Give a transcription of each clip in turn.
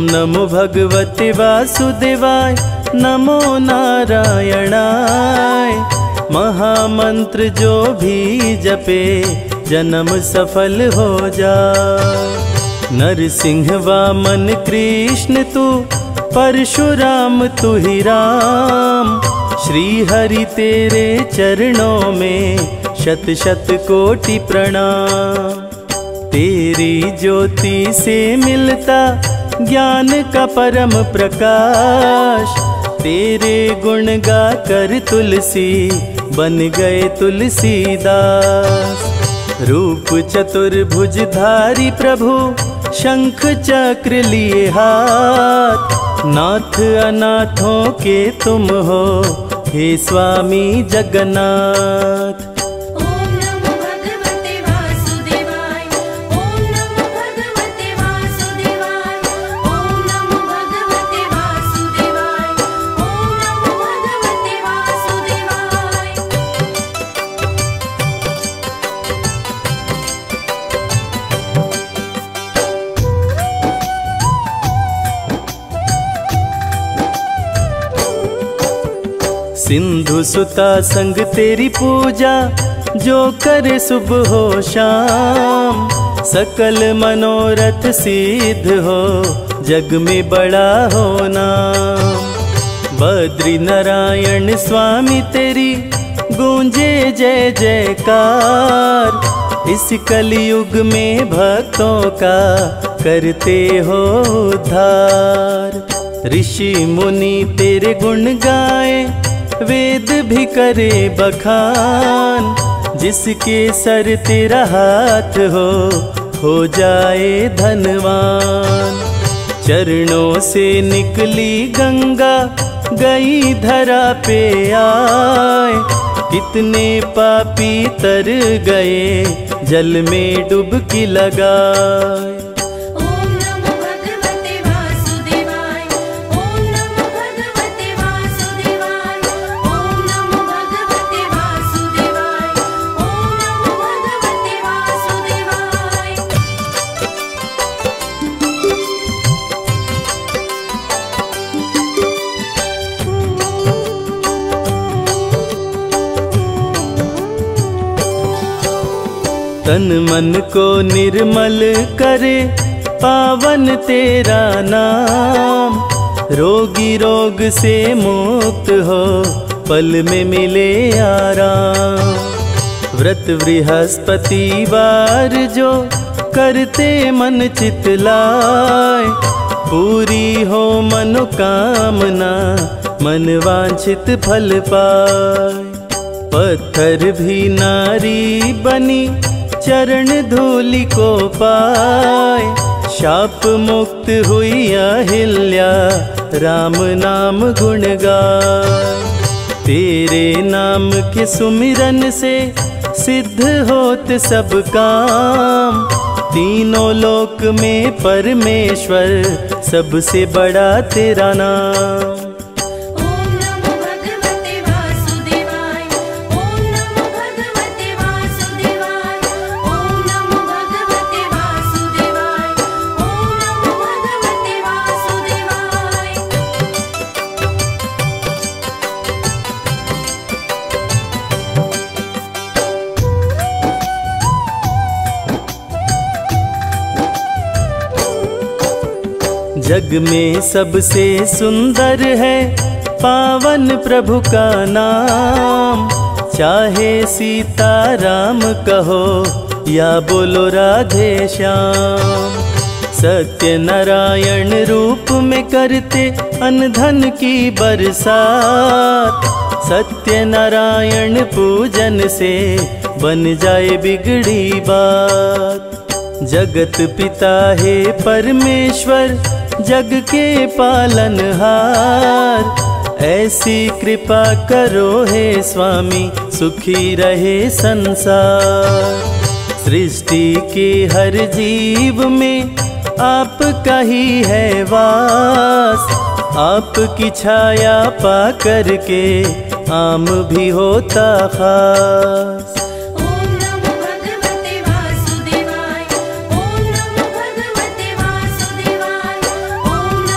नमो भगवते वासुदेवाय, नमो नारायणाय। महामंत्र जो भी जपे जन्म सफल हो जाए। नरसिंह वामन कृष्ण तू, परशुराम तू ही राम। श्री हरि तेरे चरणों में शत शत कोटि प्रणाम। तेरी ज्योति से मिलता ज्ञान का परम प्रकाश। तेरे गुण गा कर तुलसी बन गए तुलसीदास। रूप चतुर्भुजधारी प्रभु, शंख चक्र लिए हाथ। नाथ अनाथों के तुम हो, हे स्वामी जगन्नाथ। ओम नमो भगवते वासुदेवाय, ओम नमो भगवते वासुदेवाय, ओम नमो भगवते वासुदेवाय, ओम नमो भगवते वासुदेवाय। सिंधु सुता संग तेरी पूजा, जो करे सुबह हो शाम। सकल मनोरथ सिद्ध हो, जग में बड़ा हो नाम। बद्री नारायण स्वामी तेरी गूंजे जय जयकार। इस कलयुग में भक्तों का करते हो उद्धार। ऋषि मुनि तेरे गुण गाए, वेद भी करे बखान। जिसके सर तेरा हाथ हो जाए धनवान। चरणों से निकली गंगा, गई धरा पे आए। कितने पापी तर गए, जल में डुबकी लगाए। ओम नमो भगवते वासुदेवाय, ओम नमो भगवते वासुदेवाय, ओम नमो भगवते वासुदेवाय, ओम नमो भगवते वासुदेवाय। तन मन को निर्मल करे, पावन तेरा नाम। रोगी रोग से मुक्त हो, पल में मिले आराम। व्रत बृहस्पतिवार जो करते मन चित लाए। पूरी हो मनोकामना, मन वांछित फल पाए। पत्थर भी नारी बनी, चरण धूलि को पाए। शाप मुक्त हुई अहिल्या, राम नाम गुण गाए। तेरे नाम के सुमिरन से सिद्ध होत सब काम। तीनों लोक में परमेश्वर, सबसे बड़ा तेरा नाम। ओम नमो भगवते वासुदेवाय, ओम नमो भगवते वासुदेवाय, ओम नमो भगवते वासुदेवाय, ओम नमो भगवते वासुदेवाय। जग में सबसे सुंदर है पावन प्रभु का नाम। चाहे सीता राम कहो, या बोलो राधे श्याम। सत्य नारायण रूप में करते अनधन की बरसात। सत्य नारायण पूजन से बन जाए बिगड़ी बात। जगत पिता है परमेश्वर, जग के पालनहार। ऐसी कृपा करो हे स्वामी, सुखी रहे संसार। सृष्टि के हर जीव में आपका ही है वास। आपकी छाया पा करके आम भी होता खास। ओम नमो भगवते वासुदेवाय, ओम नमो भगवते वासुदेवाय, ओम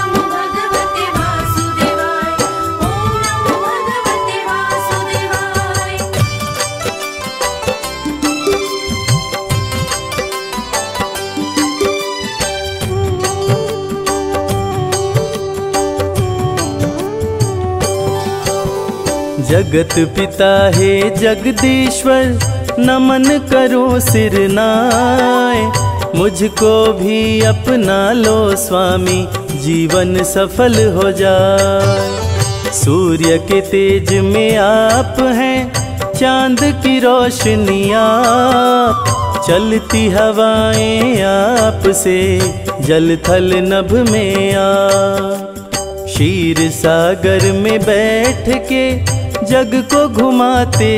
जगत पिता हे जगदीश्वर, नमन करो सिर नाय। मुझको भी अपना लो स्वामी, जीवन सफल हो जाए। सूर्य के तेज में आप हैं, चांद की रोशनी आप। चलती हवाएं आपसे, जल थल नभ में आप। क्षीर सागर में बैठ के जग को घुमाते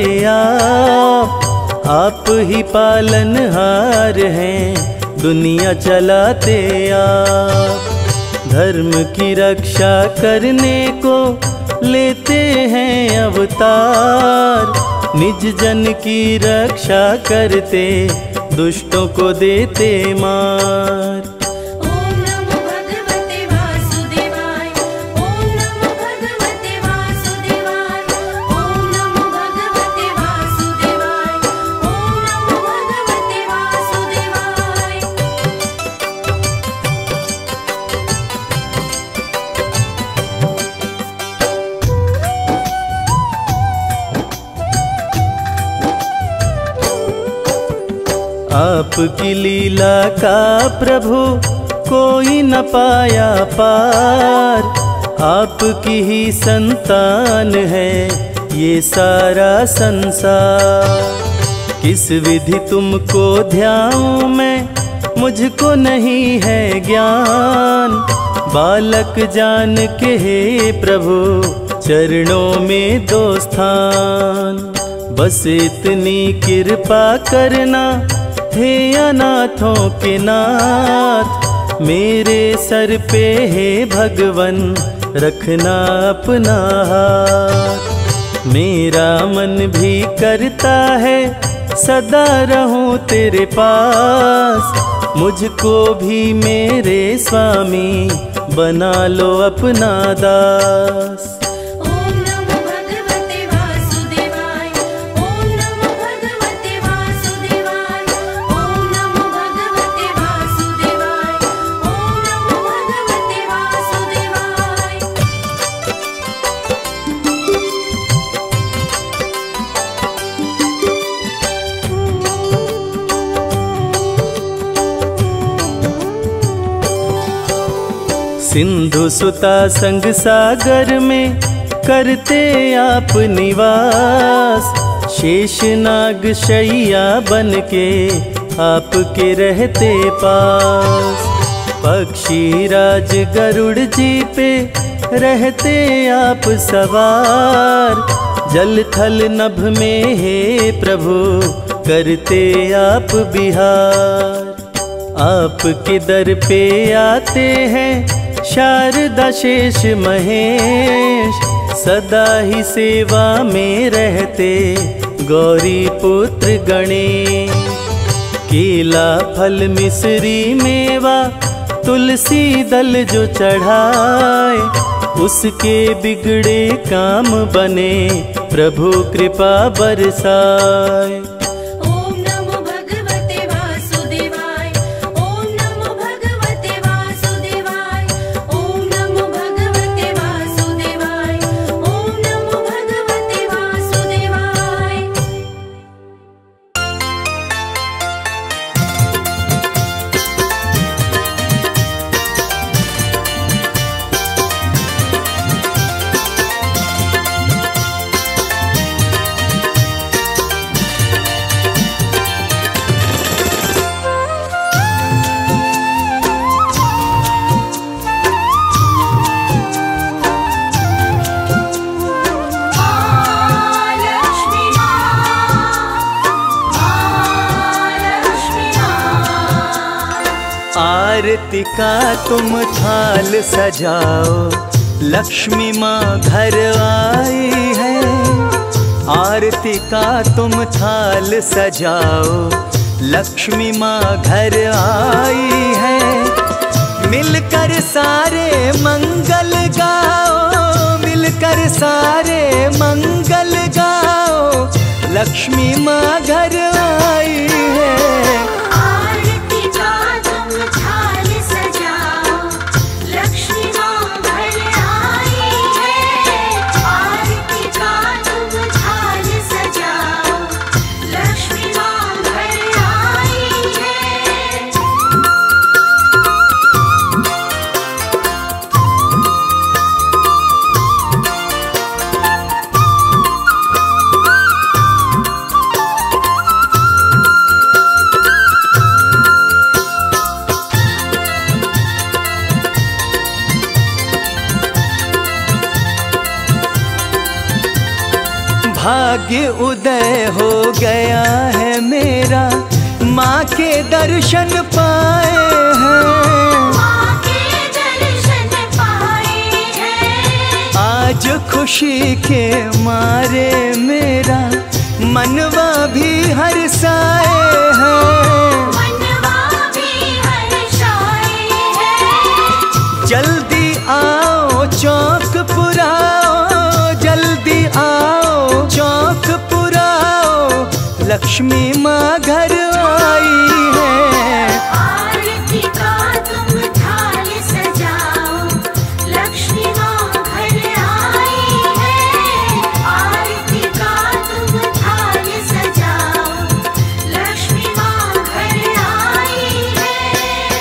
आप ही पालनहार हैं, दुनिया चलाते आप। धर्म की रक्षा करने को लेते हैं अवतार, निज जन की रक्षा करते, दुष्टों को देते मार। ओम नमो भगवते वासुदेवाय, ओम नमो भगवते वासुदेवाय, ओम नमो भगवते वासुदेवाय, ओम नमो भगवते वासुदेवाय। आपकी लीला का प्रभु कोई न पाया पार। आपकी ही संतान है ये सारा संसार। किस विधि तुमको ध्याऊं मैं, मुझको नहीं है ज्ञान। बालक जान के हे प्रभु, चरणों में दो स्थान। बस इतनी कृपा करना हे अनाथों के नाथ। मेरे सर पे हे भगवन, रखना अपना हाथ। मेरा मन भी करता है सदा रहूं तेरे पास। मुझको भी मेरे स्वामी बना लो अपना दास। ओम नमो भगवते वासुदेवाय, ओम नमो भगवते वासुदेवाय, ओम नमो भगवते वासुदेवाय, ओम नमो भगवते वासुदेवाय। सिंधु सुता संग सागर में करते आप निवास। शेषनाग शैया बन के आपके रहते पास। पक्षी राज गरुड़ जी पे रहते आप सवार। जल थल नभ में हे प्रभु, करते आप बिहार। आपके दर पे आते हैं शारदा शेष महेश। सदा ही सेवा में रहते गौरी पुत्र गणेश। केला फल मिश्री मेवा तुलसी दल जो चढ़ाए, उसके बिगड़े काम बने प्रभु कृपा बरसाए। ओम नमो भगवते वासुदेवाय, ओम नमो भगवते वासुदेवाय, ओम नमो भगवते वासुदेवाय, ओम नमो भगवते वासुदेवाय। आरती का तुम थाल सजाओ, लक्ष्मी माँ घर आई है। आरती का तुम थाल सजाओ, लक्ष्मी माँ घर आई है। मिलकर सारे मंगल गाओ, मिलकर सारे मंगल गाओ, लक्ष्मी माँ घर आई है। लक्ष्मी माँ घर आई है। आरती का तुम भाग्य उदय हो गया है मेरा, माँ के दर्शन पाए हैं, माँ के दर्शन पाए हैं। आज खुशी के मारे मेरा मनवा भी हर्षाए हैं, मनवा भी हर्षाए हैं। जल्दी आओ चौक पुराओ, जल्दी आओ चौक पुराओ, लक्ष्मी माँ घर आई है। आरती का तुम थाल सजाओ, लक्ष्मी माँ घर आई है। आरती का तुम थाल सजाओ, लक्ष्मी माँ घर आई है।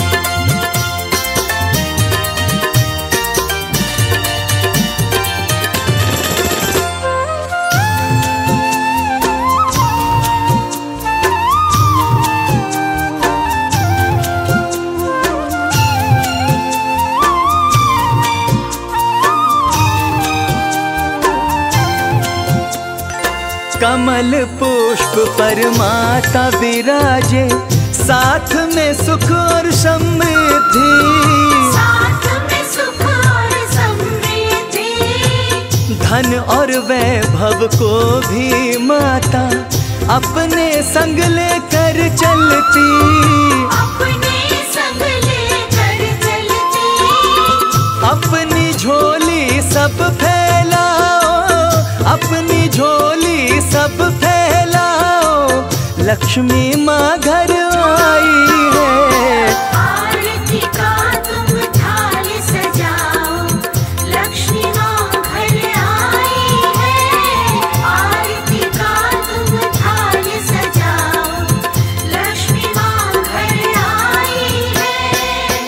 कमल पुष्प पर माता विराजे, साथ में सुख और समृद्धि, साथ में सुख और समृद्धि। धन और वैभव को भी माता अपने संग लेकर चलती, अपने संग लेकर चलती। अपनी झोली सब फैलाओ, अपनी झोली सब फैलाओ, लक्ष्मी माँ घर आई है। आरती का तुम थाल सजाओ, लक्ष्मी माँ घर आई है। आरती का तुम थाल सजाओ, लक्ष्मी माँ घर आई है।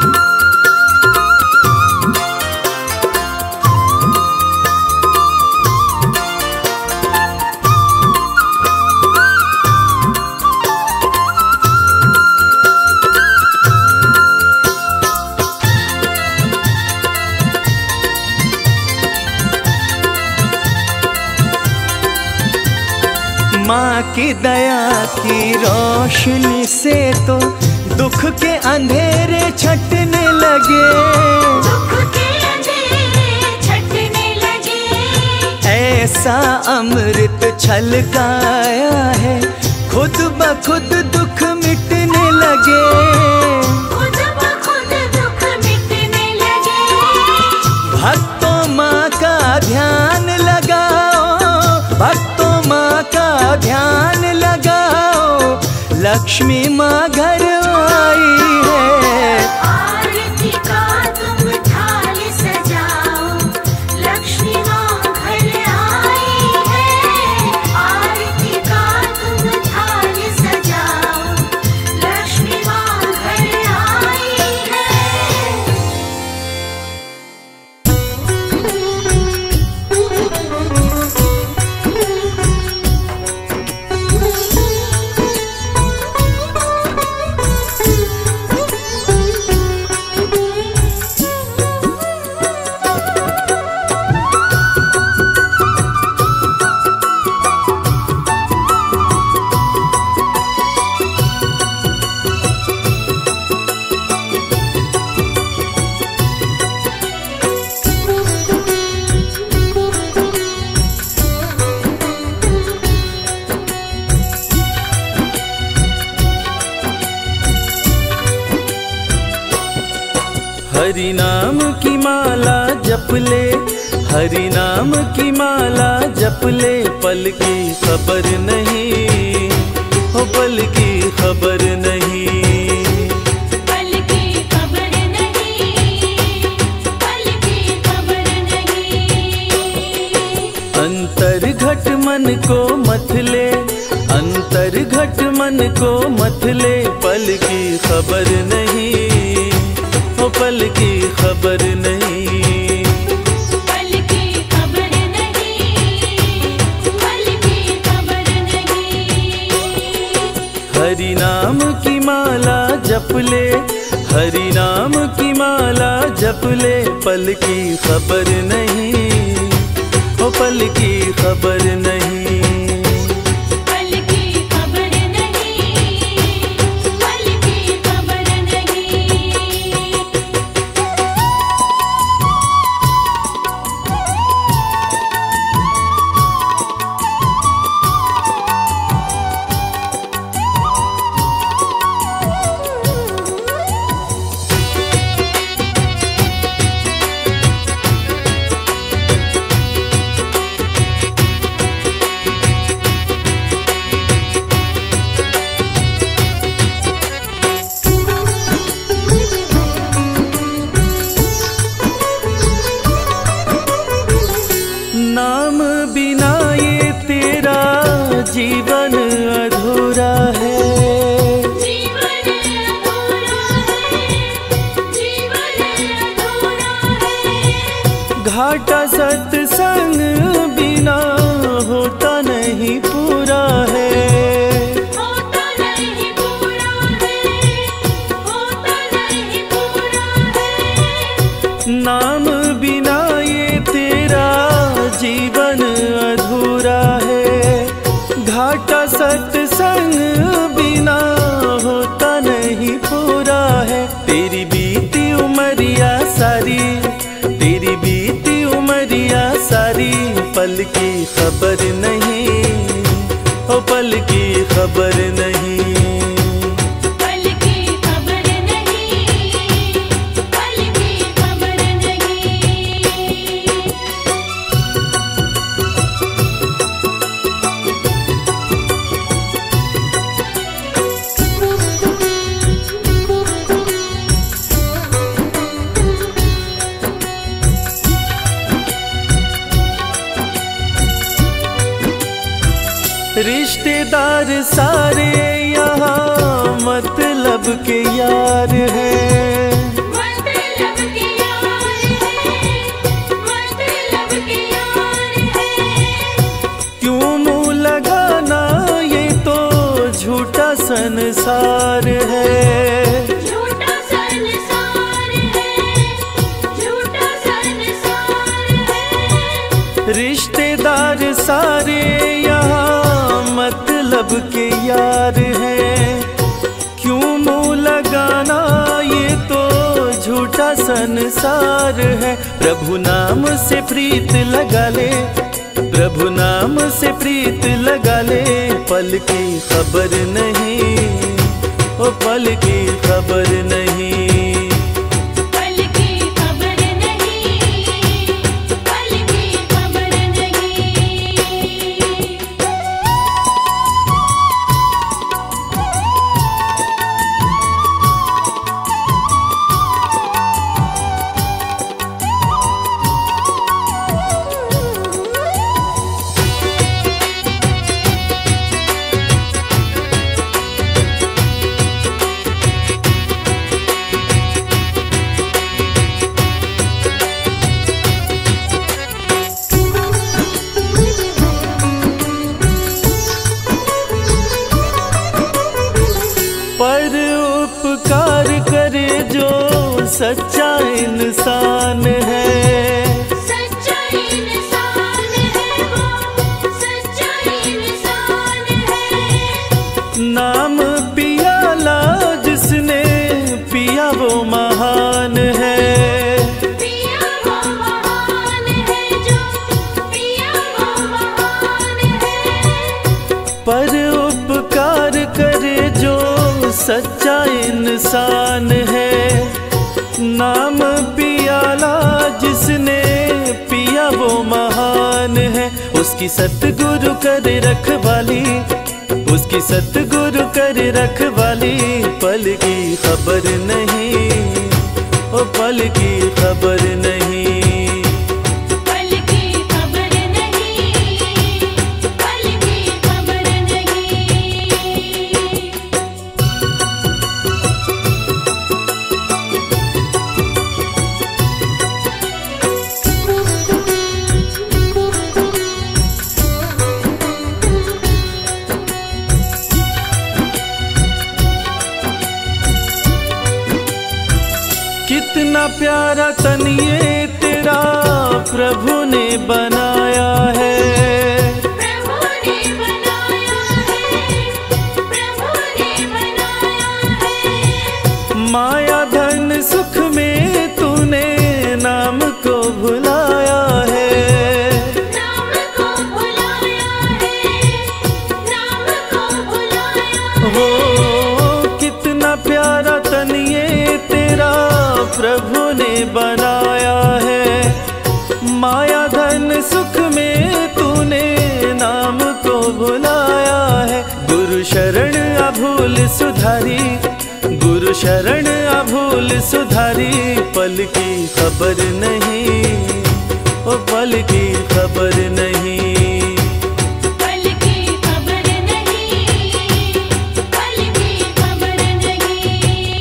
माँ की दया की रोशनी से तो दुख के अंधेरे छटने लगे, दुख के अंधेरे छटने लगे। ऐसा अमृत छलकाया है, खुद ब खुद दुख मिटने लगे, खुद ब खुद दुख मिटने लगे। भक्तों माँ का ध्यान लगाओ, भक्तों माँ का ध्यान लगाओ, लक्ष्मी माँ घर आई है। आरती का तुम थाल सजाओ, लक्ष्मी माँ घर आई है। आरती का तुम थाल सजाओ, लक्ष्मी माँ घर आई है। हरि नाम की माला जप ले, हरि नाम की माला जप ले, पल की खबर नहीं, हो पल की खबर नहीं। पल की खबर नहीं, पल की खबर नहीं। अंतर घट मन को मत ले, अंतर घट मन को मत ले, पल की खबर नहीं, हो पल की खबर नहीं। पल की खबर नहीं, पल की खबर नहीं। हरि नाम की माला जप ले, हरि नाम की माला जप ले, पल की खबर नहीं, हो पल की खबर नहीं। पल की खबर नहीं, पल की खबर नहीं। नाम बिना ये तेरा जीवन अधूरा है। जीवन अधूरा है, जीवन अधूरा है। घाटा सत्संग बिना होता नहीं पूरा है। होता नहीं पूरा है, होता नहीं पूरा है। नाम बिना ये तेरा जीवन अधूरा है। घाटा सत्संग बिना होता नहीं पूरा है। तेरी बीती उमरिया सारी, तेरी बीती उमरिया सारी, पल की खबर नहीं, ओ पल की खबर नहीं। पल की खबर नहीं, पल की खबर नहीं। रिश्तेदार सारे यहाँ मतलब के यार हैं। मतलब के यार है, मतलब के यार है। क्यों मुँह लगाना, ये तो झूठा संसार है। झूठा संसार है, झूठा संसार है। रिश्तेदार सारे यहाँ मतलब के यार हैं। क्यों मुँह लगाना, ये तो झूठा संसार है। प्रभु नाम से प्रीत लगा ले, प्रभु नाम से प्रीत लगा ले। पल की खबर नहीं, ओ पल की खबर नहीं। पल की खबर नहीं, पल की खबर नहीं। पर उपकार करे जो सच्चा इंसान है। सच्चा इंसान है वो, सच्चा इंसान है। नाम पियाला जिसने पिया वो महान है। पिया वो महान है, जो पिया वो महान है। पर उपकार करे जो सच्चा इंसान है। नाम पियाला जिसने पिया वो महान है। उसकी सतगुरु कर रखवाली, उसकी सतगुरु कर रखवाली। पल की खबर नहीं, ओ पल की खबर नहीं। पल की खबर नहीं, पल की खबर नहीं। कितना प्यारा तन ये तेरा प्रभु ने बनाया शरण अभूल सुधारी, पल की खबर नहीं, ओ पल की खबर नहीं। पल की खबर नहीं, पल की खबर नहीं।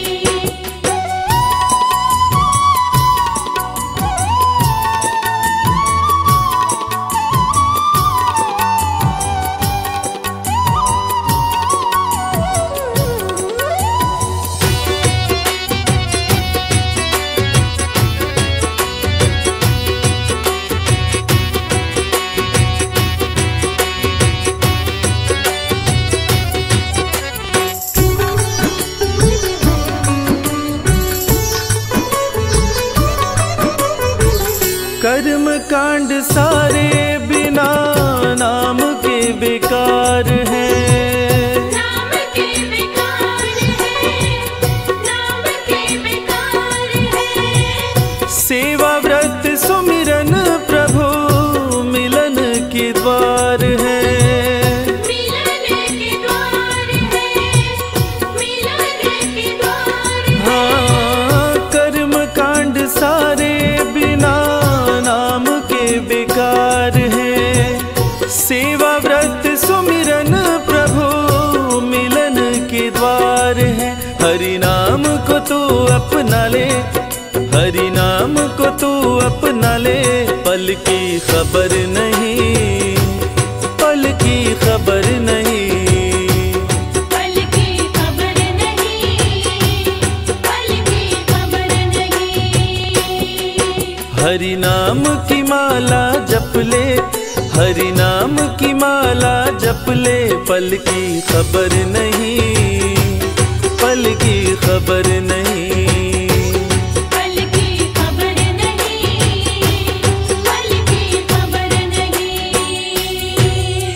कर्म कांड सारे बिना नाम के बेकार हैं, नाम के बेकार है, नाम के बेकार है। सेवा व्रत सुमिरन प्रभु मिलन के द्वार है। मिलन के द्वार है, मिलन के द्वार है। हाँ, कर्म कांड सारे बिना नाम के बेकार है, सेवा व्रत सुमिरन प्रभु मिलन के द्वार है। हरि नाम को तू अपना ले, हरि नाम को तू अपना ले, पल की खबर नहीं, पल की खबर नहीं। पल की खबर नहीं, पल की खबर नहीं। हरि नाम की माला जप ले, हरि नाम की माला जप ले, पल की खबर नहीं, पल की खबर नहीं। पल की खबर नहीं, पल की खबर नहीं।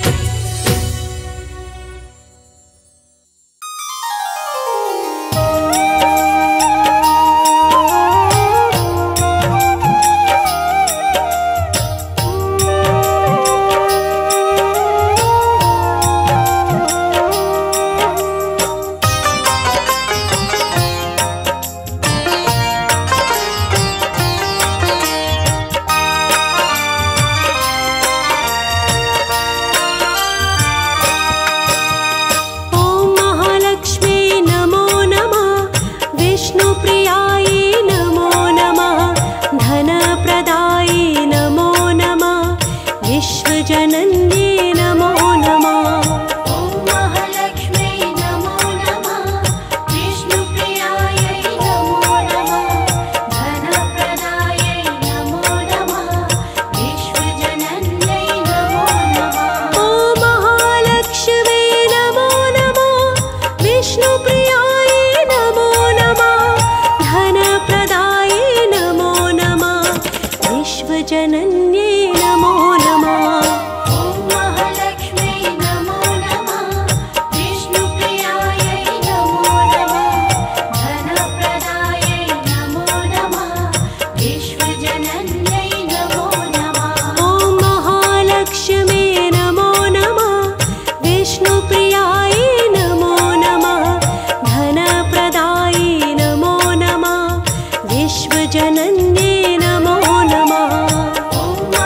विश्वजनन्ये नमो नमः।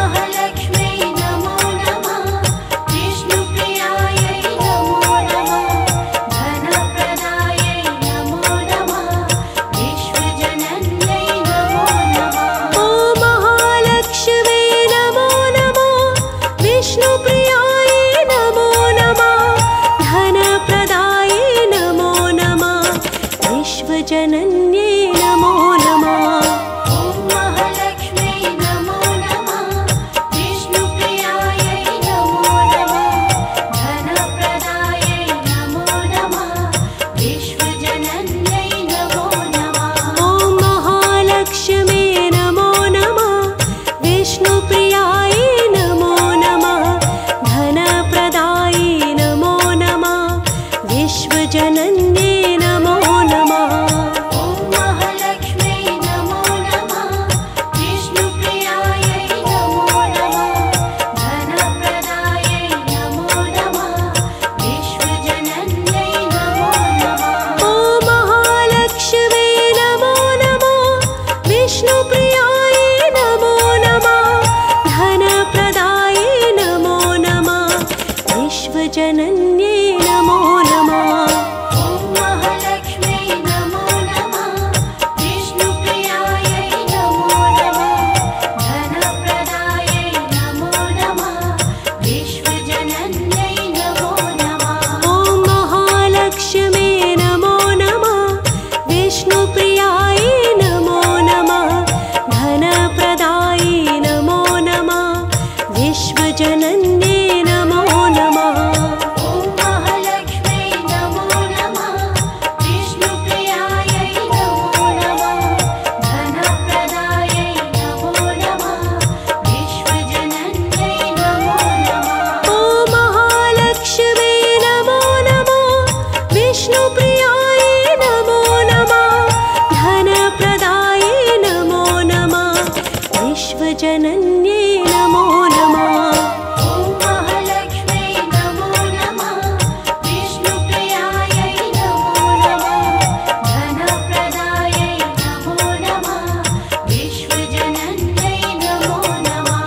विश्वजनन्ये नमो नमः। ॐ महालक्ष्मी नमो नमः, विष्णुप्रियायै नमो नमः, धनप्रदायै नमो नमः, विश्वजनन्यै नमो नमः।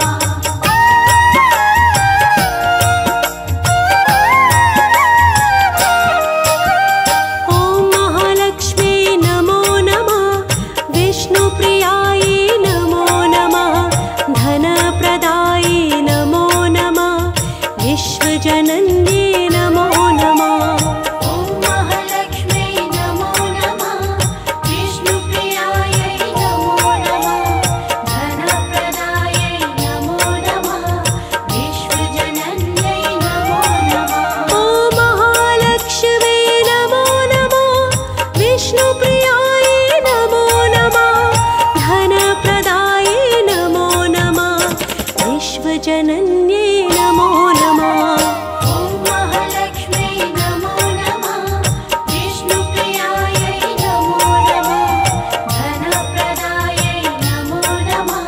ॐ महालक्ष्मी नमो नमः, विष्णुप्रियायै नमो नमः, धनप्रदायै नमो नमः, विश्वजनन्ये नमो नमः। ॐ महालक्ष्मी नमो नमः, विष्णुप्रियायै नमो नमः, धनप्रदायै नमो नमः, विश्वजनन्यै नमो नमः। ॐ महालक्ष्मी नमो नमः, विष्णुप्रियायै नमो नमः, धनप्रदायै नमो नमः, विश्वजनन्ये नमो नमः। ॐ महालक्ष्मी नमो नमः, विष्णुप्रियायै नमो नमः, धनप्रदायै नमो नमः,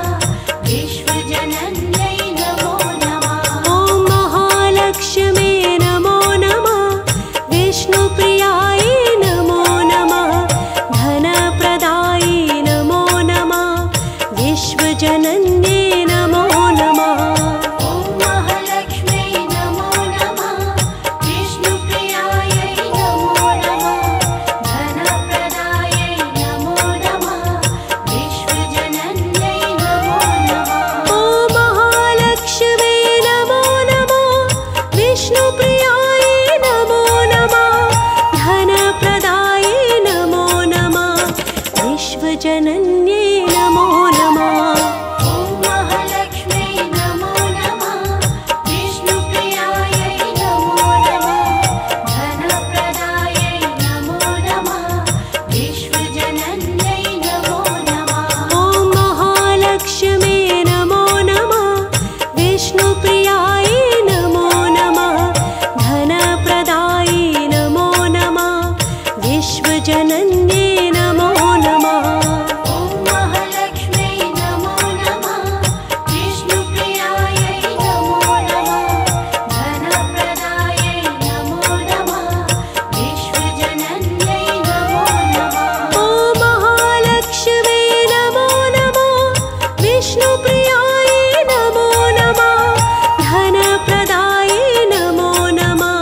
विश्वजनन्यै नमो नमः। ॐ महालक्ष्मी नमो नमः, विष्णुप्रियायै नमो नमः, धनप्रदायै नमो नमः, विश्वजनन्ये नमो नमः। ॐ महालक्ष्मी नमो नमः, विष्णुप्रियायै नमो नमः, धनप्रदायै नमो नमः, विश्वजनन्यै नमो नमः। ॐ महालक्ष्मी नमो नमः, विष्णुप्रियायै नमो नमः, धनप्रदायै नमो नमः, विश्वजनन्ये नमो नमः। ॐ महालक्ष्मी नमो नमः, विष्णुप्रियायै नमो नमः, धनप्रदायै नमो नमः, विश्वजनन्यै नमो नमः। ॐ महालक्ष्मी नमो नमः, विष्णुप्रियायै नमो नमः, धनप्रदायै नमो नमः, विश्वजनन्ये नमो नमः। ॐ महालक्ष्मी नमो नमः, विष्णुप्रियायै नमो नमः, धनप्रदायै नमो नमः, विश्वजनन्यै नमो नमः। ॐ महालक्ष्मी नमो नमः, विष्णुप्रियायै नमो नमः, धनप्रदायै नमो नमः,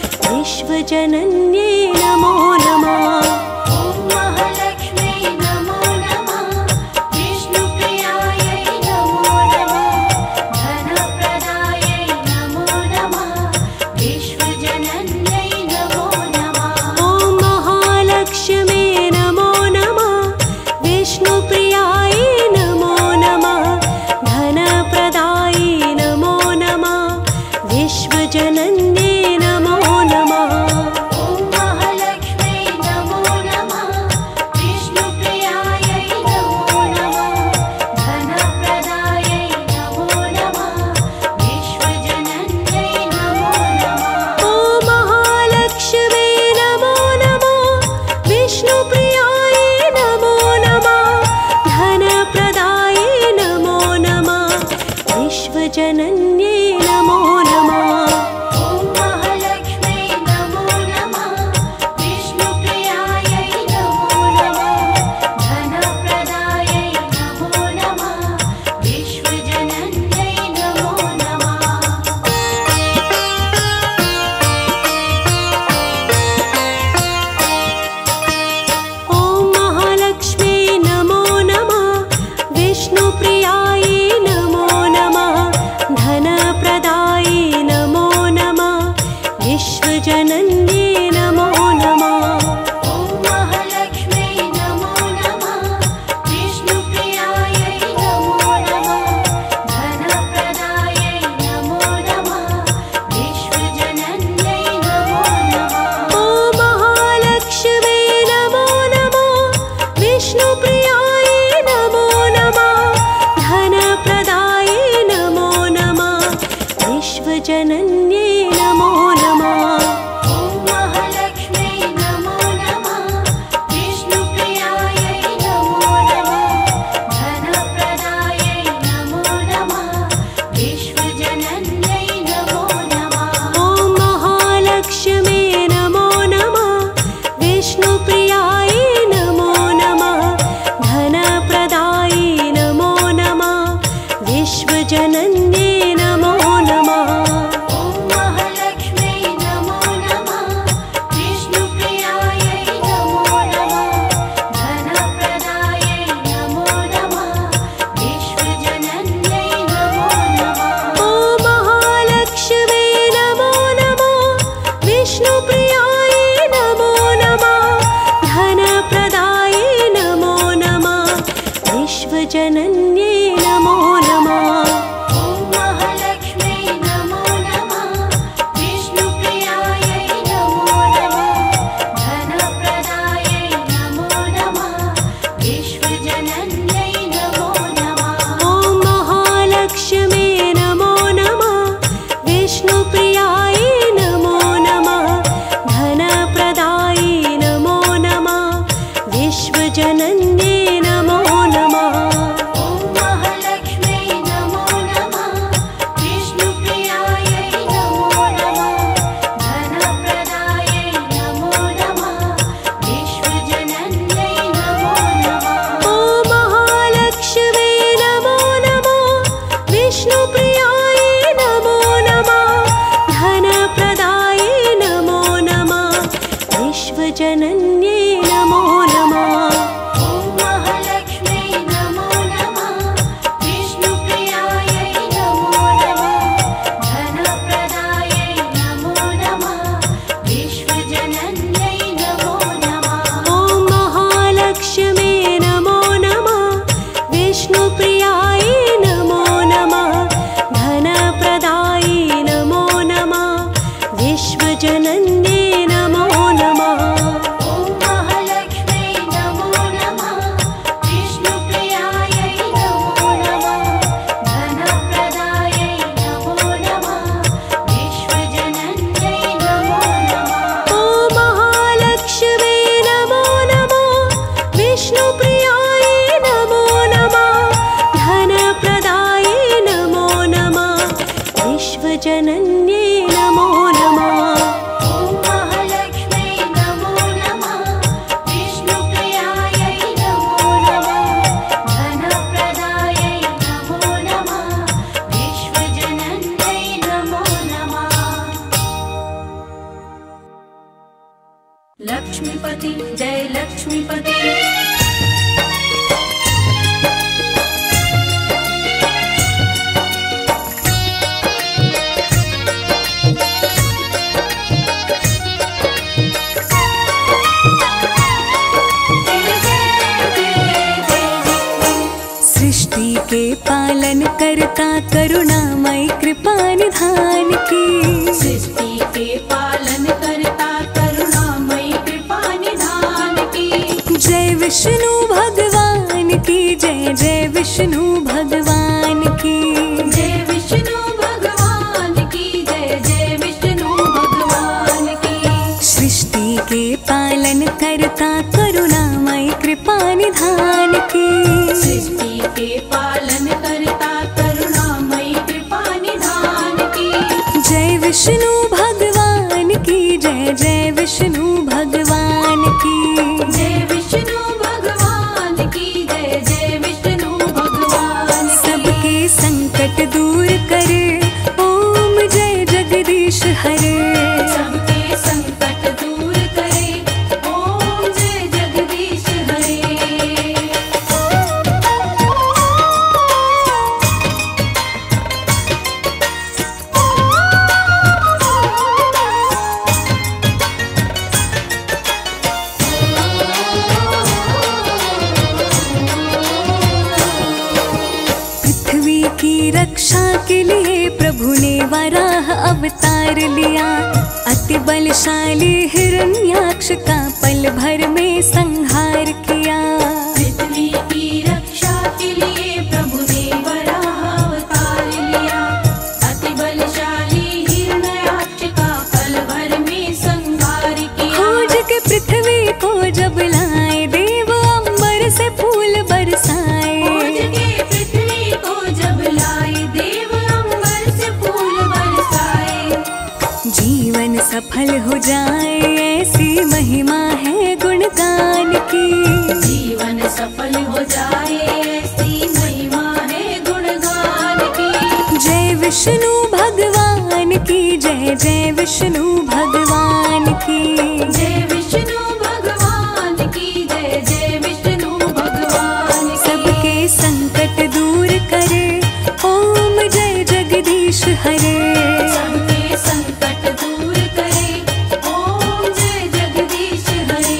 विश्वजनन्ये नमो नमः। ॐ महालक्ष्मी नमो नमः, विष्णुप्रियायै नमो नमः, धनप्रदायै नमो नमः, विश्वजनन्यै नमो नमः। ॐ महालक्ष्मी नमो नमः, विष्णुप्रियायै नमो नमः, धनप्रदायै नमो नमः, विश्वजनन्ये नमो नमः। ॐ महालक्ष्मी नमो नमः, विष्णुप्रियायै नमो नमः, धनप्रदायै नमो नमः, विश्वजनन्यै नमो नमः। ॐ महालक्ष्मी नमो नमः, विष्णुप्रियायै नमो नमः, धनप्रदायै नमो नमः, विश्वजनन्ये नमो नमः। ॐ महालक्ष्मी नमो नमः, विष्णुप्रियायै नमो नमः, धनप्रदायै नमो नमः, विश्वजनन्यै नमो नमः। ॐ महालक्ष्मी नमो नमः, विष्णुप्रियायै नमो नमः, धन विश्वजनन्ये नमो नमः। ॐ महालक्ष्मी नमो नमः। विष्णुप्रियायै नमो नमः। धनप्रदायै नमो नमः। विश्वजनन्यै नमो नमः। ॐ महालक्ष्मी नमो नमः। विष्णुप्रियायै नमो नमः। धनप्रदायै नमो नमः। विश्वजनन्ये नमो नमः। ॐ महालक्ष्मी नमो नमः। विष्णुप्रियायै नमो नमः। धनप्रदायै नमो नमः। विश्वजनन्यै नमो नमः। ॐ महालक्ष्मी नमो नमः। विष्णुप्रियायै नमो नमः। धनप्रदायै नमो नमः। विश्वजनन्ये नमो नमः। ॐ महालक्ष्मी नमो नमः। विष्णुप्रियायै नमो नमः। धनप्रदायै नमो नमः। विश्वजनन्यै नमो नमः। ॐ महालक्ष्मी नमो नमः। विष्णुप्रियायै नमो नमः। धनप्रदायै नमो नमः। विश्वजनन्ये नमो नमः। ॐ महालक्ष्मी नमो नमः। विष्णुप्रियायै नमो नमः। धनप्रदायै नमो नमः। विश्वजनन्यै नमो नमः। ॐ महालक्ष्मी नमो नमः। विष्णुप्रियायै नमो नमः। धनप्रदायै नमो नमः। विश्वजनन्ये नमो नमः। ॐ महालक्ष्मी नमो नमः। विष्णुप्रियायै नमो नमः। धनप्रदायै नमो नमः। विश्वजनन्यै नमो नमः। ॐ महालक्ष्मी नमो नमः। विष्णुप्रियायै नमो नमः। धनप्रदायै नमो नमः। विश्वजनन्ये नमो नमः। ॐ महालक्ष्मी नमो नमः। विष्णुप्रियायै नमो नमः। धनप्रदायै नमो नमः। विश्वजनन्यै नमो नमः। लक्ष्मीपति जय लक्ष्मीपति। सृष्टि के पालन करता करुणामय कृपा निधान की। सृष्टि के पालन करता करुणामय कृपा निधान की। जय विष्णु भगवान की जय। जय विष्णु भगवान की। जय विष्णु भगवान की जय। जय विष्णु भगवान की। सृष्टि के पालन करता करुणामय कृपा निधान की। सृष्टि के पालन करता करुणामय कृपा निधान की। जय विष्णु भगवान की जय। जय विष्णु भगवान की। जय विष्णु भगवान की जय। जय विष्णु भगवान की। सबके संकट दूर करे ओम जय जगदीश हरे। सबके संकट दूर करे ओम जय जगदीश हरे। पृथ्वी की रक्षा के लिए प्रभु ने वराह अवतार लिया। अति बलशाली हिरण्याक्ष का पल भर में संहार किया। पृथ्वी की रक्षा के लिए प्रभु ने वराह अवतार लिया। अति बलशाली हिरण्याक्ष का पल भर में संहार किया। खोज के पृथ्वी को जब लाए देव अंबर से फूल बरसाए। खोज के पृथ्वी को जब लाए देव अंबर से फूल बरसाए। जीवन सफल हो जाए ऐसी महिमा है गुणगान की। जीवन सफल हो जाए ऐसी महिमा है गुणगान की। विष्णु भगवान की जय, जय विष्णु भगवान की। जय विष्णु भगवान की जय, जय विष्णु भगवान की। सबके संकट दूर करे, ओम जय जगदीश हरे। सबके संकट दूर करे, ओम जय जगदीश हरे।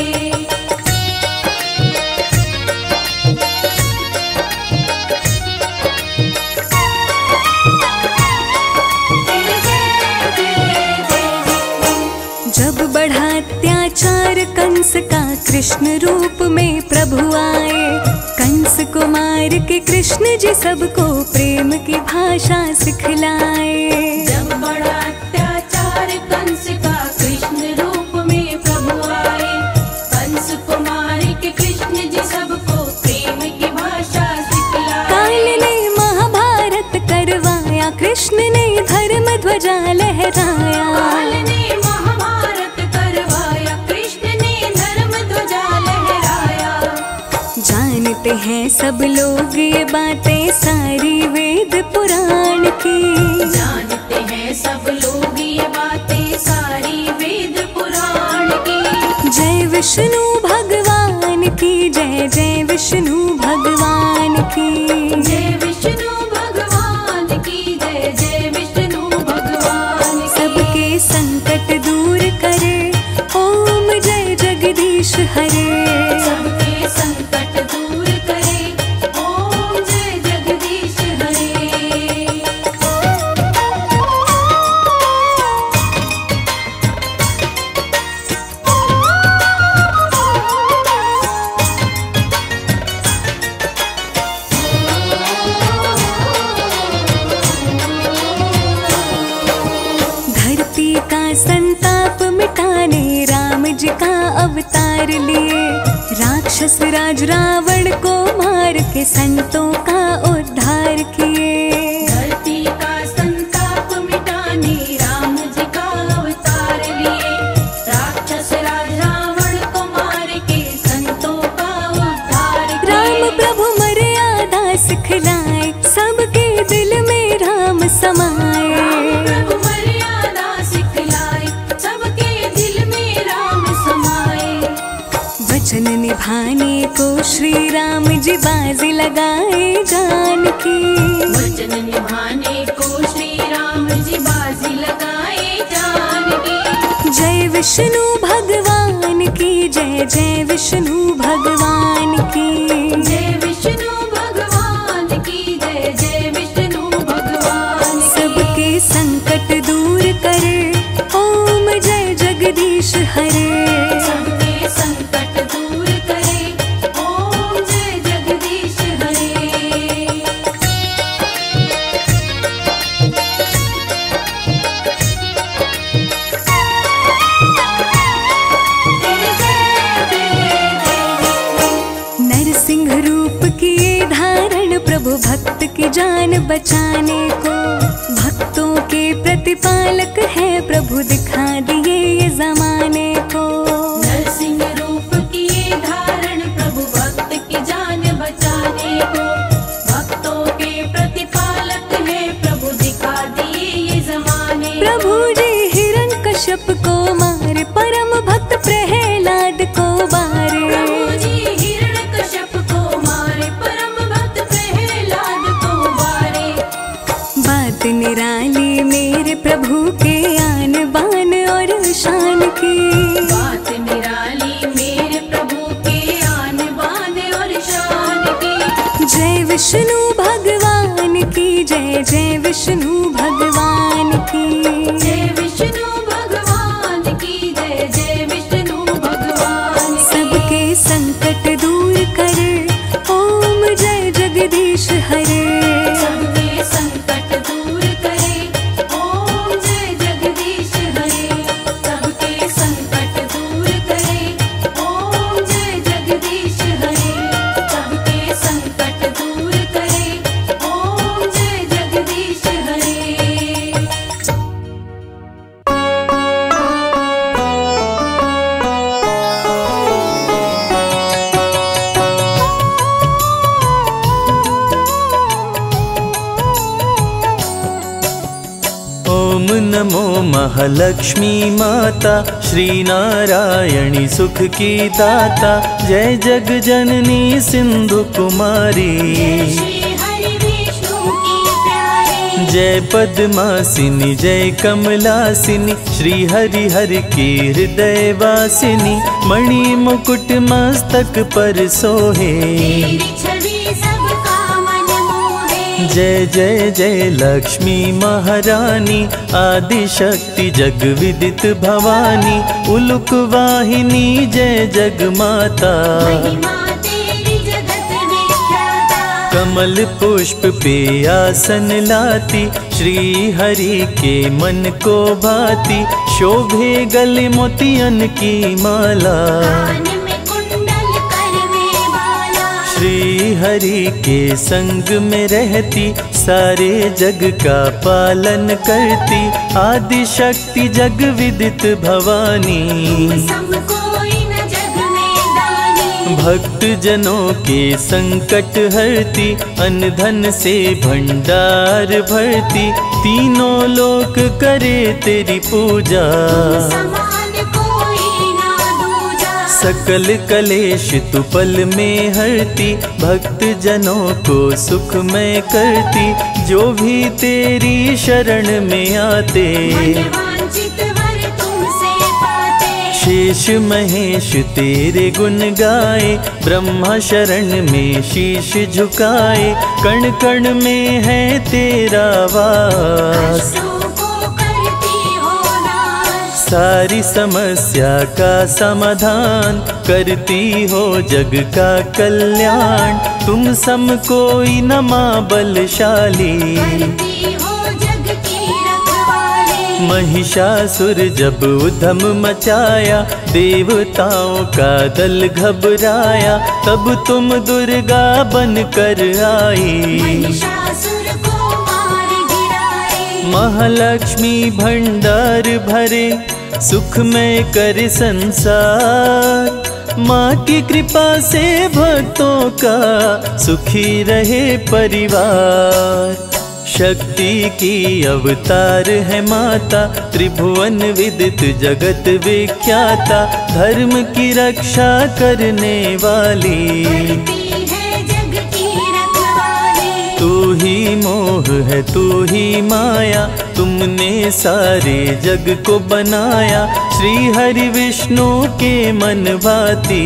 जब बढ़ा अत्याचार कंस का, कृष्ण रूप में प्रभु आए। कंस को मार के कृष्ण जी सबको प्रेम की भाषा सिखलाए। जब बड़ा अत्याचार कंस का, कृष्ण रूप में प्रभु आए। कंस को मार के कृष्ण जी सबको प्रेम की भाषा सिखलाए। काल ने महाभारत करवाया, कृष्ण ने धर्म ध्वजा लहराया। काल ने महाभारत करवाया, कृष्ण ने धर्म ध्वजा लहराया। जानते हैं सब लोग ये बातें सारी वेद पुराण की। जानते हैं सब लोग ये बातें सारी वेद पुराण की। जय विष्णु भगवान की जय, जय विष्णु भगवान की। जय विष्णु भगवान की जय, जय विष्णु भगवान की। सबके संकट दूर करे, ओम जय जगदीश हरे। सबके संकट दूर करे, ओम जय जगदीश हरे। धरती का संताप मिटाने राम जी का अवतार लिए। राक्षस राज रावण को मार के संतों का उद्धार किए। धरती का संताप मिटाने राम जी का अवतार लिए। राक्षस राज रावण को मार के संतों का उद्धार किए। राम प्रभु मर्यादा सिखलाए, सबके दिल में राम समाए। राम प्रभु मर्यादा सिखलाए, सबके दिल में राम समाए। वचन निभाने को श्री राम जी बाजी लगाए जान की। वचन निभाने को श्री राम जी बाजी लगाए जान की। जय विष्णु भगवान की जय, जय विष्णु भगवान की। जय विष्णु भगवान की जय, जय विष्णु भगवान की। सबके संकट दूर करे, ओम जय जगदीश हरे। सबके संकट दूर करे, ओम जय जगदीश हरे। नरसिंह रूप किए धारण, प्रभु भक्त की जान बचाने को। भक्तों के प्रतिपालक है प्रभु, दिखा दिए ये जमाने को। नरसिंह रूप किए धारण, प्रभु भक्त की जान बचाने को। भक्तों के प्रतिपालक है प्रभु, दिखा दिए ये जमाने। प्रभु जी हिरण्यकश्यप को मारे, परम भक्त प्रहलाद को बारे। प्रभु जी हिरण्यकश्यप को मारे, परम भक्त प्रहलाद को मारे। बात निराली मेरे प्रभु के आन बान और शान की। बात निराली मेरे प्रभु के आन बान और शान की। जय विष्णु भगवान की जय, जय विष्णु भगवान की। जय विष्णु भगवान की जय, जय विष्णु भगवान की। सबके संकट दूर करे, ओम जय जगदीश हरे। सबके संकट दूर करे, ओम जय जगदीश हरे। सबके संकट दूर करे, ओम जय जगदीश हरे। सबके संकट दूर करे, ओम जय जगदीश हरे। नमो महालक्ष्मी माता, श्री नारायणी सुख की दाता। जय जग जननी सिंधु कुमारी, जय पद्मासिनी जय कमलासिनी, श्री हरि हर की हृदय वासिनी। मणि मुकुट मस्तक पर सोहे, जय जय जय लक्ष्मी महारानी। आदि शक्ति जग विदित भवानी, उलुक वाहिनी जय जग माता। कमल पुष्प पे आसन लाती, श्री हरि के मन को भाती। शोभे गले मोतियन की माला, श्री हरि के संग में रहती। सारे जग का पालन करती, आदि शक्ति जग विदित भवानी। भक्त जनों के संकट हरती, अन्न धन से भंडार भरती। तीनों लोक करे तेरी पूजा, सकल कलेश तु पल में हरती। भक्त जनों को सुख में करती, जो भी तेरी शरण में आते। शेष महेश तेरे गुण गाए, ब्रह्मा शरण में शीश झुकाए। कण कण में है तेरा वास, सारी समस्या का समाधान। करती हो जग का कल्याण, तुम सम कोई न मां बलशाली। महिषासुर जब उधम मचाया, देवताओं का दल घबराया। तब तुम दुर्गा बन कर आई, महालक्ष्मी भंडार भरे। सुख में कर संसार, माँ की कृपा से भक्तों का सुखी रहे परिवार। शक्ति की अवतार है माता, त्रिभुवन विदित जगत विख्याता। धर्म की रक्षा करने वाली, तू ही मोह है तू ही माया। तुमने सारे जग को बनाया, श्री हरि विष्णु के मन भाती।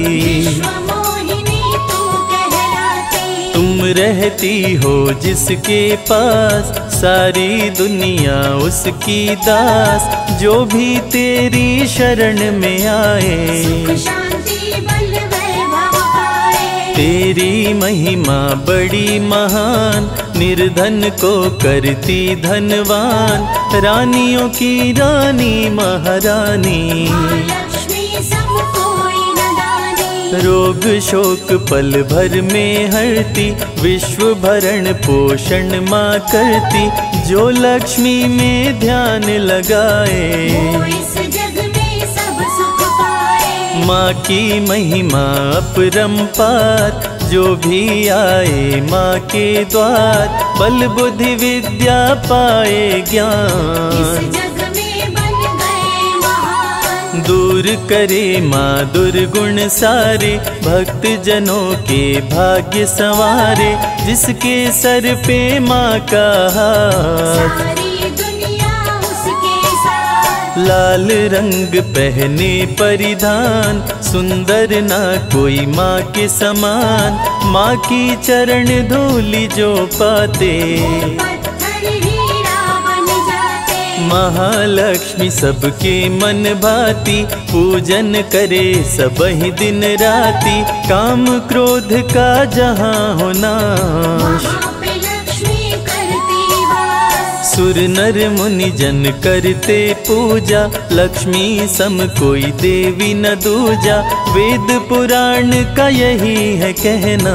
तुम रहती हो जिसके पास, सारी दुनिया उसकी दास। जो भी तेरी शरण में आए, तेरी महिमा बड़ी महान। निर्धन को करती धनवान, रानियों की रानी महारानी। रोग शोक पल भर में हरती, विश्व भरण पोषण माँ करती। जो लक्ष्मी में ध्यान लगाए, माँ की महिमा अपरंपार। जो भी आए माँ के द्वार, बल बुद्धि विद्या पाए ज्ञान। दूर करे माँ दुर्गुण सारे, भक्त जनों के भाग्य संवारे। जिसके सर पे माँ का हाथ, लाल रंग पहने परिधान। सुंदर ना कोई माँ के समान, माँ की चरण धूलि जो पाते। महालक्ष्मी सबके मन भाती, पूजन करे सब ही दिन राती। काम क्रोध का जहाँ हो नाश, सुर नर मुनि जन करते पूजा। लक्ष्मी सम कोई देवी न दूजा, वेद पुराण का यही है कहना।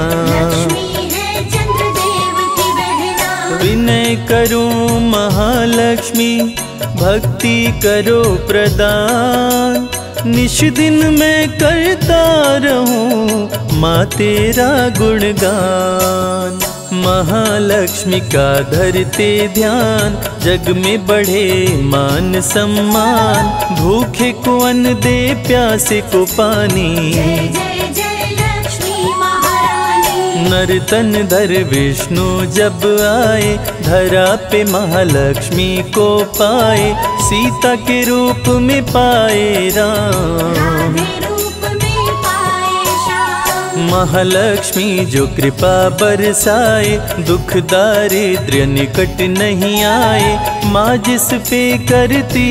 विनय करूं महालक्ष्मी, भक्ति करो प्रदान। निश दिन मैं करता रहूं माँ तेरा गुणगान। महालक्ष्मी का धरते ध्यान, जग में बढ़े मान सम्मान। भूखे को अन्न दे, प्यासे को पानी। जय जय जय लक्ष्मी महारानी। नर तन धर विष्णु जब आए, धरा पे महालक्ष्मी को पाए। सीता के रूप में पाए राम, राधे रूप में पाए श्याम। महालक्ष्मी जो कृपा बरसाए, दुख दारिद्र्य निकट नहीं आए। माँ जिस पे करती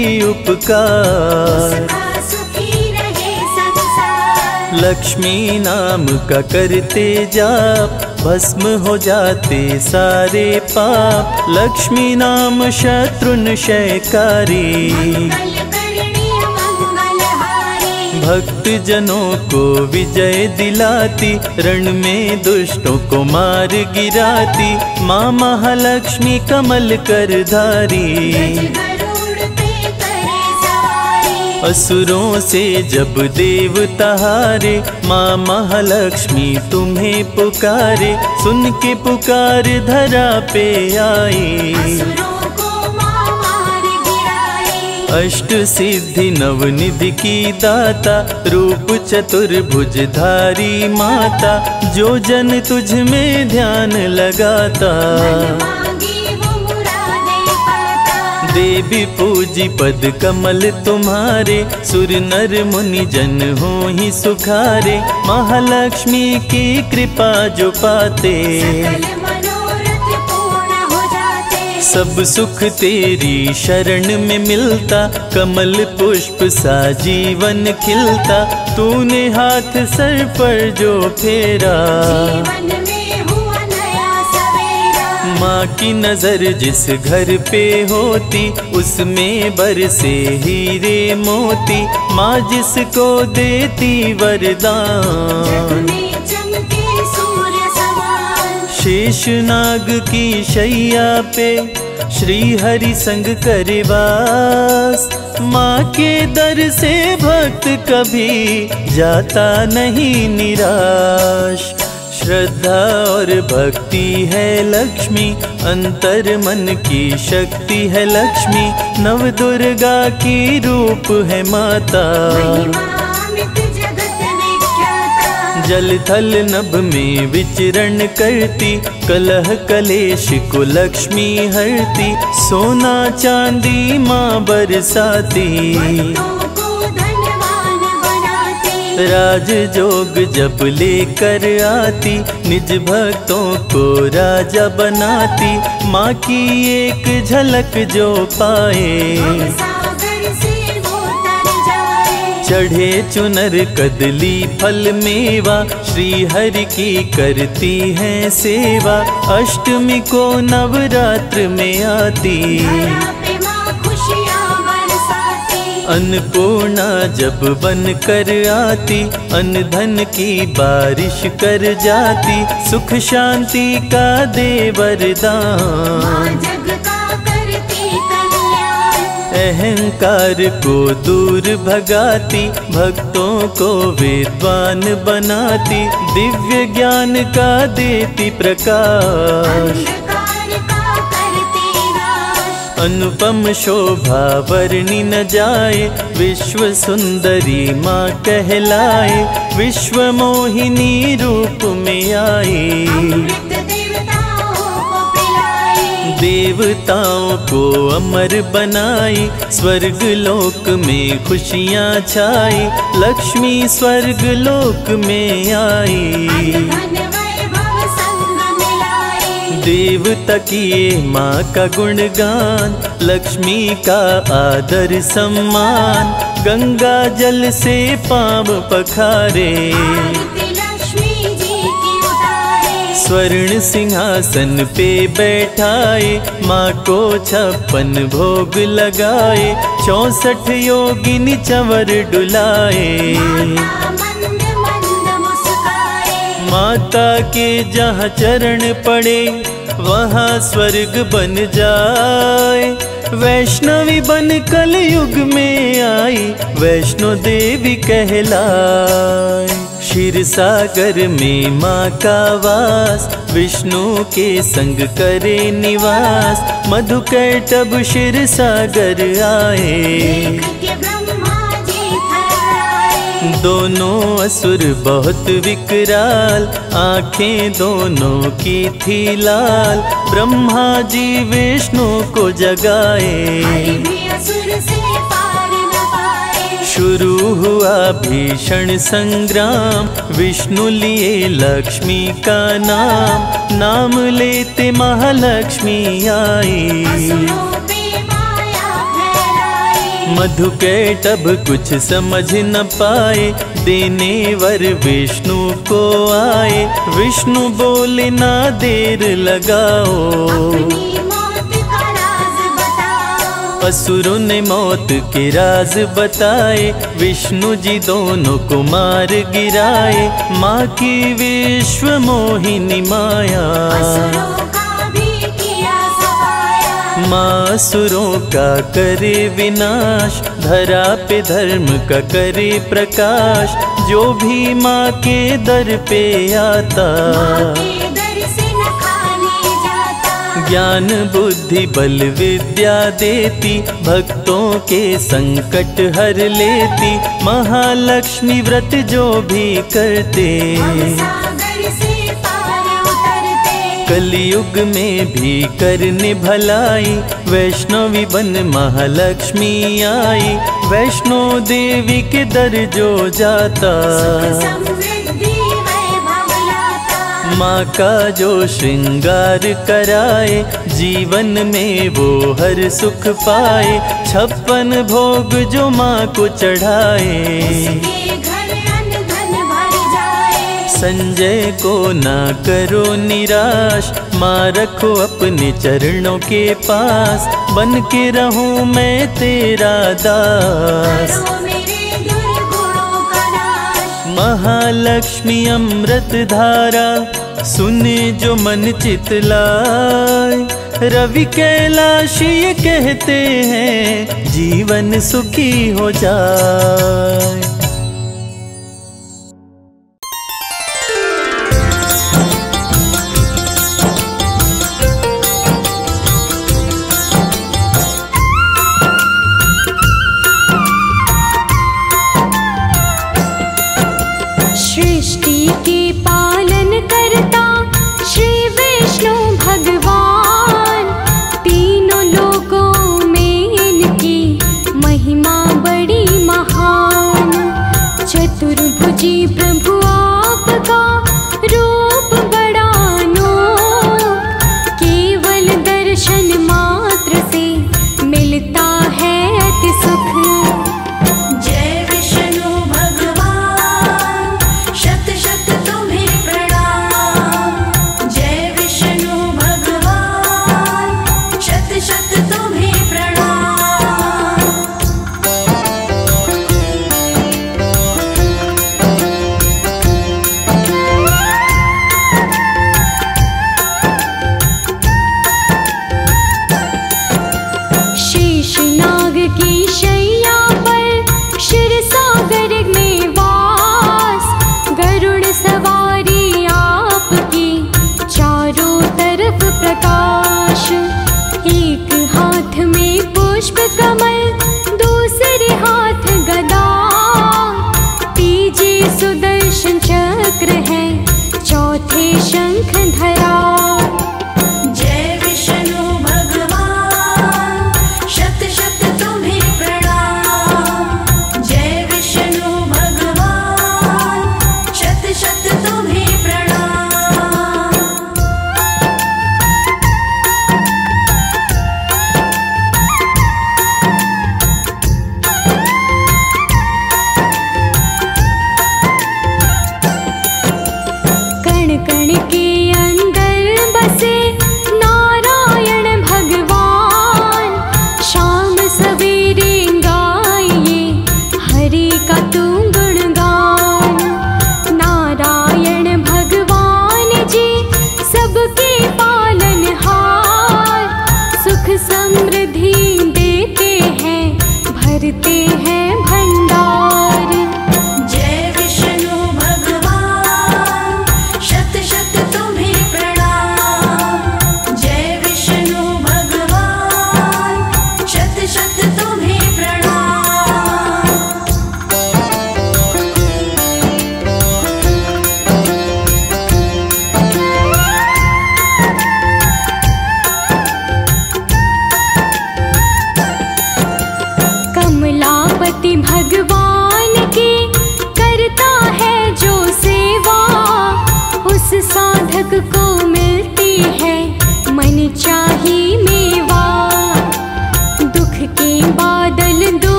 उपकार, उसका सुखी रहे संसार। लक्ष्मी नाम का करते जाप, भस्म हो जाते सारे पाप। लक्ष्मी नाम शत्रुनशयकारी, मंगलकरणी मंगलहारी। भक्त जनों को विजय दिलाती, रण में दुष्टों को मार गिराती। माँ महालक्ष्मी कमल कर धारी, गरुड़ पे करे सवारी। असुरों से जब देवता हारे, माँ महालक्ष्मी तुम्हें पुकारे। सुन के पुकार धरा पे आई, असुरों को माँ मार गिराई। अष्ट सिद्धि नवनिधि की दाता, रूप चतुर्भुज धारी माता। जो जन तुझ में ध्यान लगाता, मांगी वो मुरादें पाता। देवी पूजी पद कमल तुम्हारे। सुर नर मुनि जन हो ही सुखारे, महालक्ष्मी की कृपा जो पाते। सकल मनोरथ पूर्ण हो जाते। सब सुख तेरी शरण में मिलता, कमल पुष्प सा जीवन खिलता। तूने हाथ सर पर जो फेरा, जीवन में हुआ नया सवेरा। माँ की नजर जिस घर पे होती, उसमें बरसे हीरे मोती। माँ जिसको देती वरदान, में चमके सूर्य समान। शेषनाग की शैया पे श्री हरि संग करे वास। माँ के दर से भक्त कभी जाता नहीं निराश। श्रद्धा और भक्ति है लक्ष्मी, अंतर मन की शक्ति है लक्ष्मी। नव दुर्गा की रूप है माता, महिमामित जगत विख्याता। जल थल नभ में विचरण करती। कलह कलेश को लक्ष्मी हरती, सोना चांदी माँ बरसाती। भक्तों को धनवान बनाती। राज जोग जब लेकर आती, निज भक्तों को राजा बनाती। माँ की एक झलक जो पाए, सागर से वो तर जाए। चढ़े चुनर कदली फल मेवा। श्री हरि की करती है सेवा, अष्टमी को नवरात्र में आती। धरा पे माँ खुशियाँ बरसाती। अन्नपूर्णा जब बन कर आती, अन्न धन की बारिश कर जाती। सुख शांति का दे वरदान, माँ जग का करती कल्याण। अहंकार को दूर भगाती। भक्तों को विद्वान बनाती, दिव्य ज्ञान का देती प्रकाश। अंधकार का करती नाश। अनुपम शोभा वर्णि न जाए, विश्व सुंदरी माँ कहलाए। विश्व मोहिनी रूप में आई, अमृत देवताओं को पिलाई। देवताओं को अमर बनाई। स्वर्ग लोक में खुशियाँ छाई, लक्ष्मी स्वर्ग लोक में आई। धन वैभव संग मिलाई। देवता किए माँ का गुणगान, लक्ष्मी का आदर सम्मान। गंगा जल से पाँव पखारे, आरती लक्ष्मी जी की उतारे। स्वर्ण सिंहासन पे बैठाए। माँ को 56 भोग लगाए, 64 योगिनी चंवर डुलाए। माता मंद मंद मुस्काए। माता के जहाँ चरण पड़े, वहाँ स्वर्ग बन जाए। वैष्णवी बन कलयुग में आई, वैष्णो देवी कहलाए। क्षीर सागर में माँ का वास, विष्णु के संग करे निवास। मधुकैटभ क्षीर सागर आए, देख के ब्रह्मा जी थर्राए। दोनों असुर बहुत विकराल, आंखें दोनों की थी लाल। ब्रह्मा जी विष्णु को जगाए, हरि भी असुर से पार न पाए। शुरू हुआ भीषण संग्राम, विष्णु लिए लक्ष्मी का नाम। नाम लेते महालक्ष्मी आई, असुरों पे माया फैलाई। मधुकैटभ कुछ समझ न पाए, देने वर विष्णु को आए। विष्णु बोले ना देर लगाओ, अपनी मौत का राज बताओ। असुरों ने मौत के राज बताए। विष्णु जी दोनों को मार गिराए, माँ की विश्व मोहिनी माया। असुरों का भी किया सफाया। माँ असुरों का करे विनाश, धरा पे धर्म का करे प्रकाश। जो भी माँ के दर पे आता, माँ के दर से न खाली जाता। ज्ञान बुद्धि बल विद्या देती, भक्तों के संकट हर लेती। महालक्ष्मी व्रत जो भी करते, हम सागर से पार उतरते। कलयुग में भी करने भलाई। वैष्णवी बन महालक्ष्मी आई, वैष्णो देवी के दर जो जाता। सुख समृद्धि वैभव लाता। माँ का जो श्रृंगार कराए, जीवन में वो हर सुख पाए। 56 भोग जो माँ को चढ़ाए, उसके घर अन्न धन भर जाए। संजय को ना करो निराश, माँ रखो अपने चरणों के पास। बन के रहूं मैं तेरा दास, करो मेरे दुर्गुणों का नाश। महालक्ष्मी अमृत धारा, सुने जो मन चितलाए। रवि कैलाश ये कहते हैं, जीवन सुखी हो जाए। सृष्टि के पालन करता श्री विष्णु भगवान, तीनों लोकों में इनकी महिमा बड़ी महान। चतुर्भुजी प्रभु आपका रूप बड़ा अनूप, केवल दर्शन मात्र से मिलता है अति सुख। जय विष्णु भगवान, शत शत तुम्हें प्रणाम। जय विष्णु भगवान, शत शत तुम्हें प्रणाम। शेषनाग की शैया पर क्षीर सागर में वास, गरुड़ सवारी आपकी चारों तरफ प्रकाश। एक हाथ में पुष्प कमल, दूसरे हाथ गदा, तीजे सुदर्शन चक्र है, चौथे शंख धरा। जय विष्णु भगवान, शत शत तुम्हें प्रणाम। जय विष्णु भगवान, शत शत तुम्हें प्रणाम। कण कण के अंदर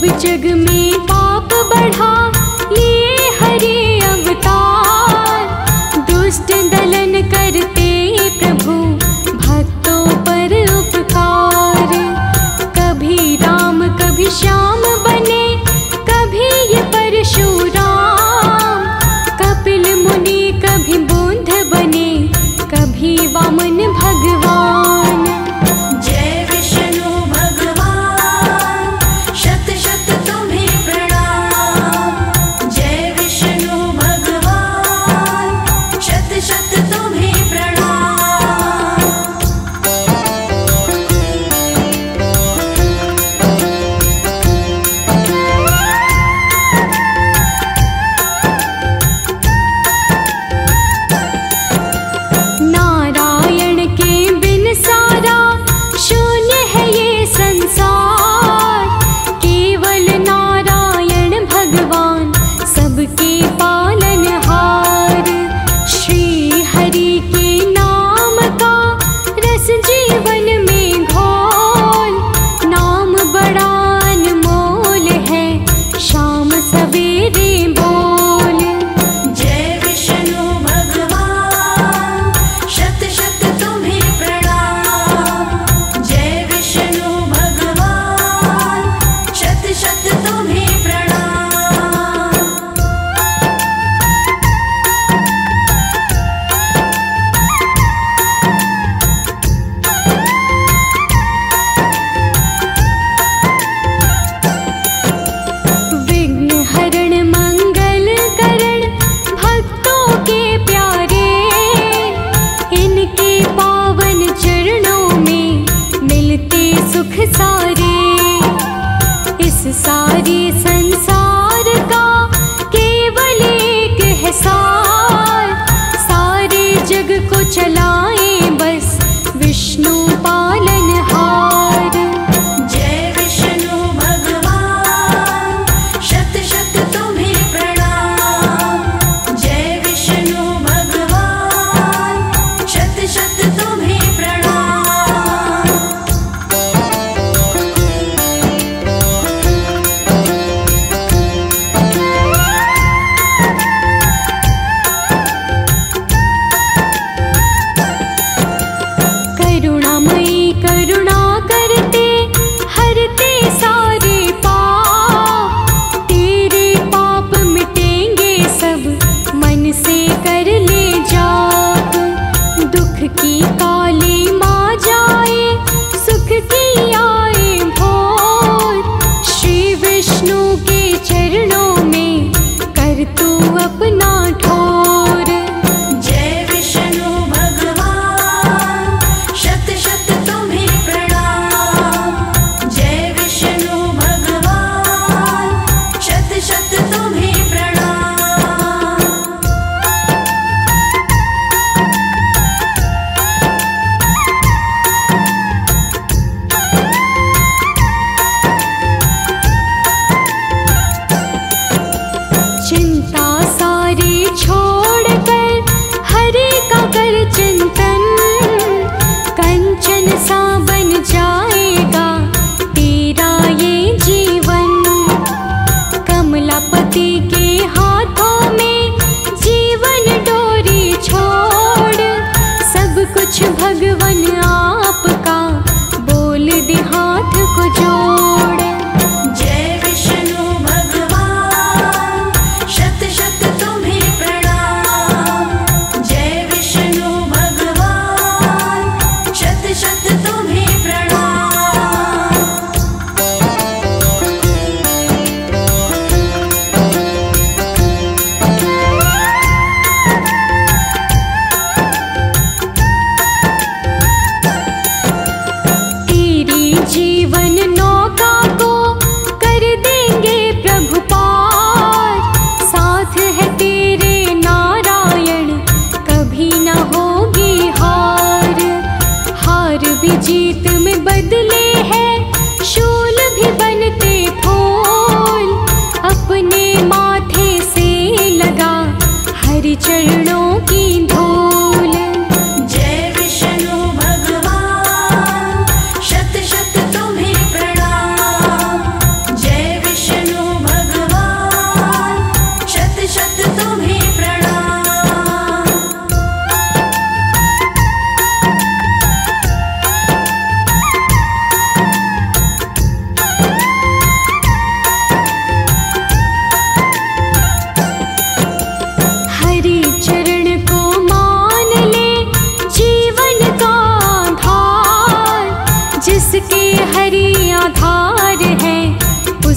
जग में पाप बढ़ा लिए हरि अवतार। दुष्ट दलन करते प्रभु भक्तों पर उपकार। कभी राम कभी श्याम बने, कभी ये परशुराम। कपिल मुनि कभी बुद्ध बने, कभी वामन भगवान। जय विष्णु भगवान, शत शत तुम्हें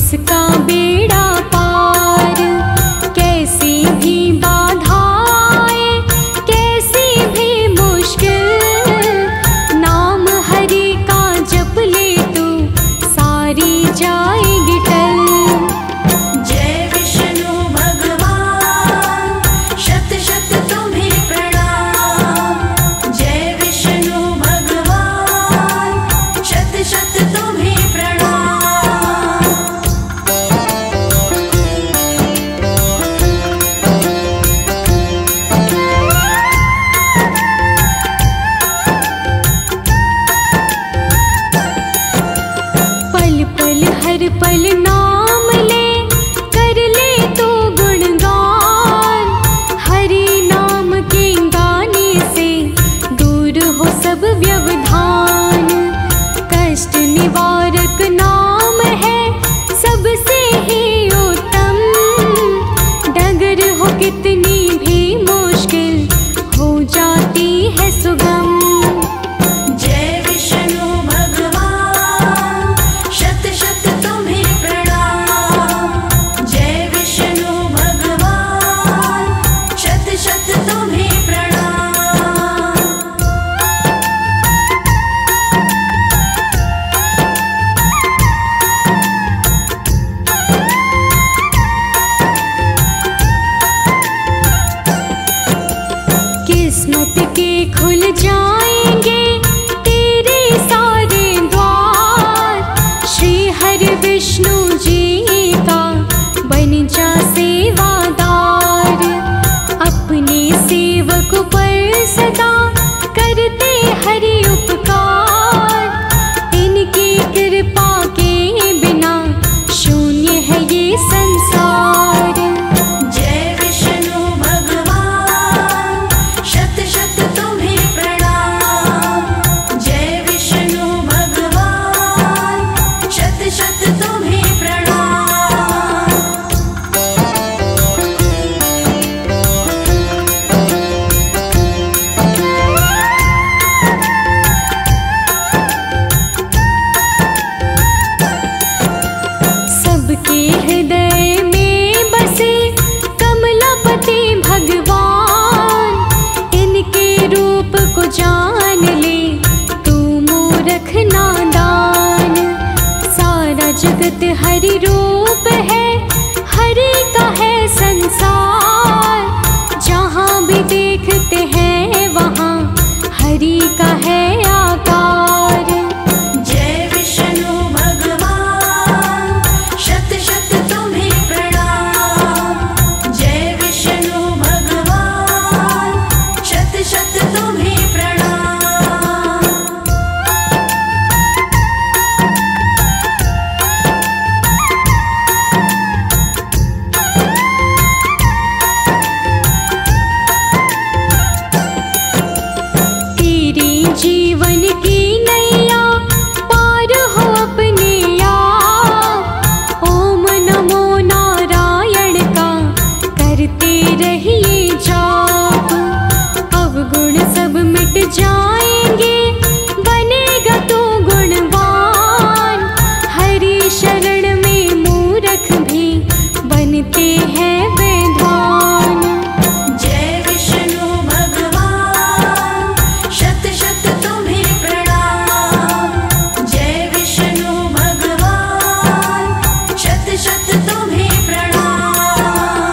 उसका बेड़ा पार। कैसी भी बाधा आए, कैसी भी मुश्किल, नाम हरि का जप ले तू सारी जाएगी टल। जय विष्णु भगवान, शत शत तुम्हें प्रणाम। जय विष्णु भगवान, शत शत तुम्हें प्रणाम। पल पल हर पल नाम ले, कर ले तो गुणगान। हरि नाम के गाने से दूर हो सब व्यवधान। कष्ट निवारक नाम है सबसे ही उत्तम। डगर हो कितनी भी मुश्किल, हो जाती है सुगम। जय विष्णु भगवान, शत शत तुम्हें प्रणाम। जय विष्णु भगवान, शत शत तुम्हें प्रणाम। किस्मत के खुल जाएंगे तेरे सारे द्वार। श्री हरि विष्णु जी का बन जा सेवादार। अपने सेवक पर सदा करते हरि उपकार। इनकी कृपा के बिना शून्य है ये संसार। जय विष्णु भगवान, शत शत तुम्हें प्रणाम। जय विष्णु भगवान, शत शत तुम्हें प्रणाम। सबके हृदय में बसे कमलापति भगवान। इनके रूप को जान ले तू मूर्ख नादान। सारा जगत हरि रूप है, हरि का है संसार। जहाँ भी देखते हैं वहाँ हरि का है आकार। जय विष्णु भगवान, शत शत तुम्हें प्रणाम। जय विष्णु भगवान, शत शत तुम्हें प्रणाम। तेरी जीवन की नैया पार हो अपने आप। ओम नमो नारायण का करते रहिए जाप। अवगुण सब मिट जाएंगे, बनेगा तू गुणवान। हरि शरण में मूर्ख भी बनते हैं विद्वान। जय विष्णु भगवान, शत शत तुम्हें प्रणाम। जय विष्णु भगवान, शत शत तुम्हें प्रणाम।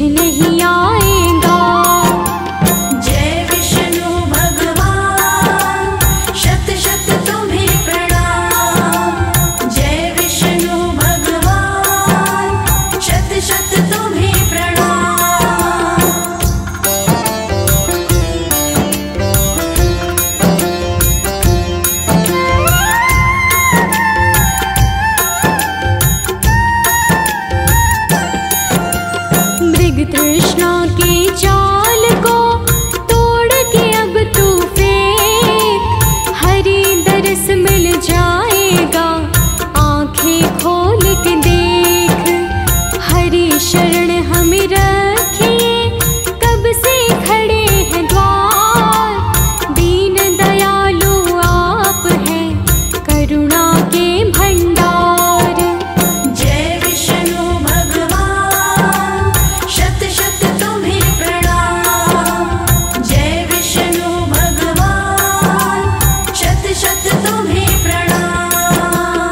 नहीं आएगा। जय विष्णु भगवान शत शत तुम्हें प्रणाम। जय विष्णु भगवान शत शत तुम्हें प्रणाम। मृग तृष्णा के जाल को तोड़ के अब तू फेंक, हरि दरस मिल जाएगा, आंखें खोल के देख। हरि शरण हमें रखिए, कब से खड़े हैं द्वार, दीन दयालु आप हैं, करुणा के भंडार। जय विष्णु भगवान शत शत तुम्हें प्रणाम। जय विष्णु भगवान शत शत तुम्हें प्रणाम।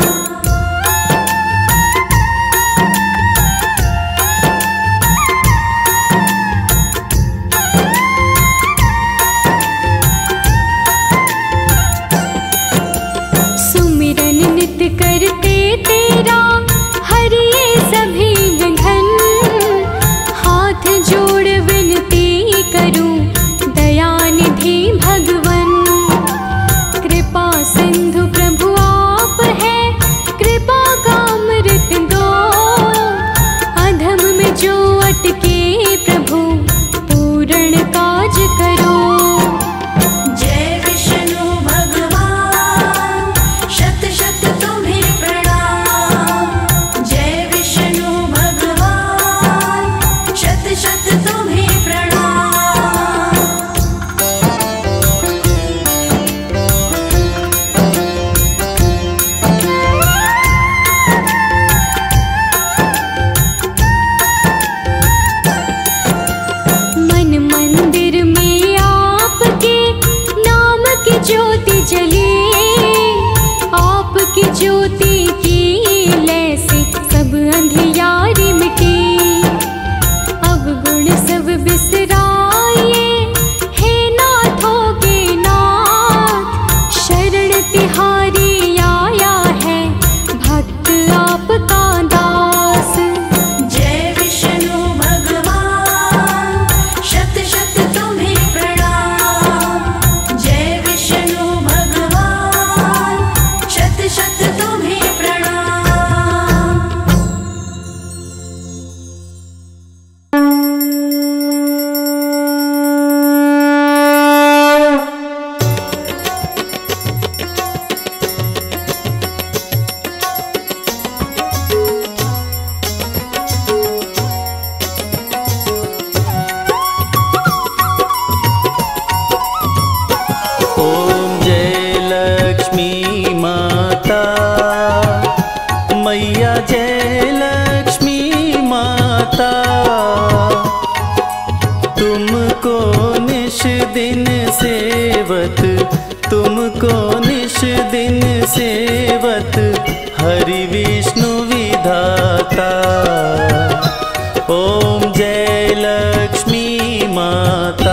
सुमिरन नित करते तेरा हरि ये सभी घन, हाथ जोड़ विनती करूं दयानिधि भगवन। कृपा सिंधु प्रभु आप है, कृपा का अमृत दो, अधम में जो अटके प्रभु पूर्ण काज करो। जय विष्णु भगवान शत शत तुम्हें प्रणाम। जय विष्णु भगवान शत शत तुम्हें प्रणाम। मन मंदिर में आपके नाम की ज्योति जले, आपकी ज्योति की लय से सब अंधियारी मिटे। अवगुण सब बिसराइए, हे नाथों के नाथ, शरण तिहारी आया है भक्त आपका दास। जय विष्णु भगवान शत शत तुम्हें प्रणाम। जय विष्णु भगवान शत शत तुम्हें प्रणाम। ओम जय लक्ष्मी माता, मैया जय लक्ष्मी माता, तुमको निश दिन सेवत, तुमको निश दिन सेवत, हरि विष्णु विधाता। ओम जय लक्ष्मी माता।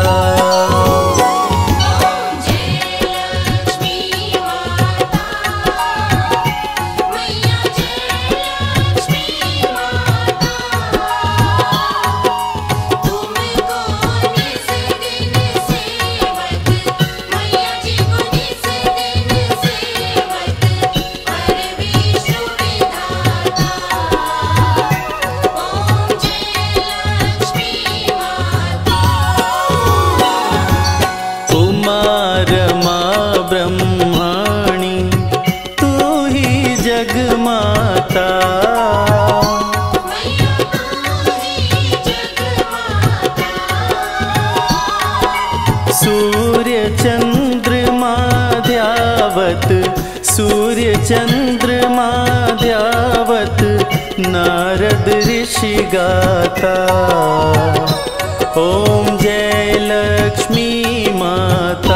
ब्रह्माणी तू ही जगमाता, सूर्य चंद्रमा ध्यावत, सूर्य चंद्रमा ध्यावत, नारद ऋषि गाता। ओम जय लक्ष्मी माता।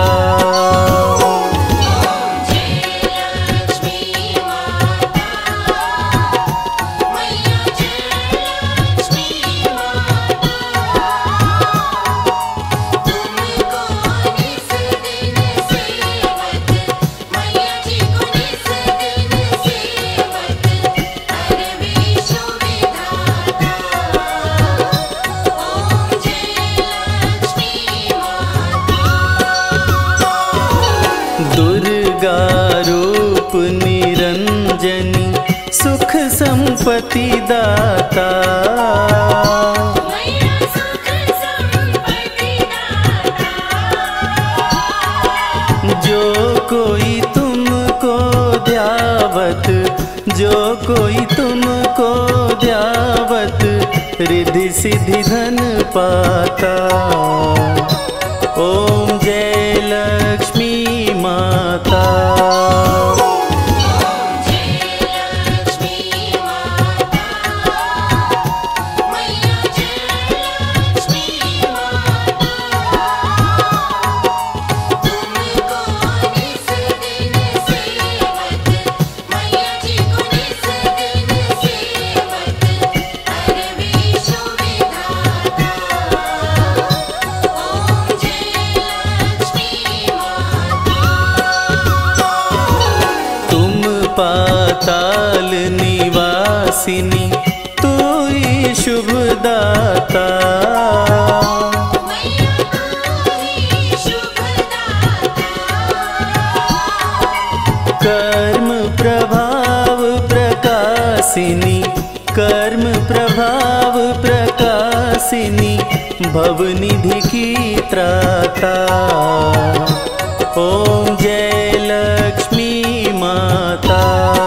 दुर्गा रूप निरंजनी सुख संपत्ति दाता। मैया सुख संपत्ति दाता। जो कोई तुमको ध्यावत, जो कोई तुमको ध्यावत रिद्धि सिद्धि धन पाता। ओम जय लक्ष्मी माता। पाताल निवासिनी तू ही शुभ दाता। मैया तू ही शुभ दाता। कर्म प्रभाव प्रकाशिनी, कर्म प्रभाव प्रकाशिनी भवनिधि की त्राता। ओम जय लक्ष्मी माता।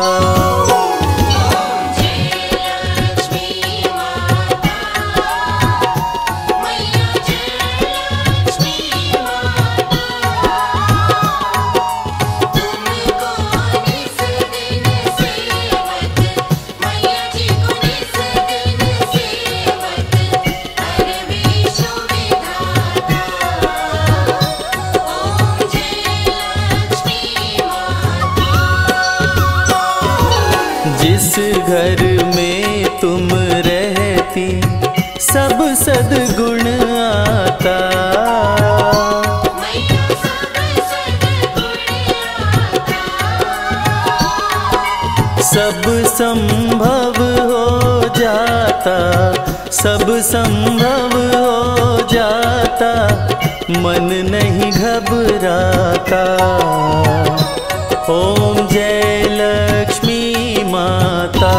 जिस घर में तुम रहती सब सद्गुण आता। मैया सब सद्गुण आता। सब संभव हो जाता, सब संभव हो जाता मन नहीं घबराता। ओम जय लक्ष्मी माता।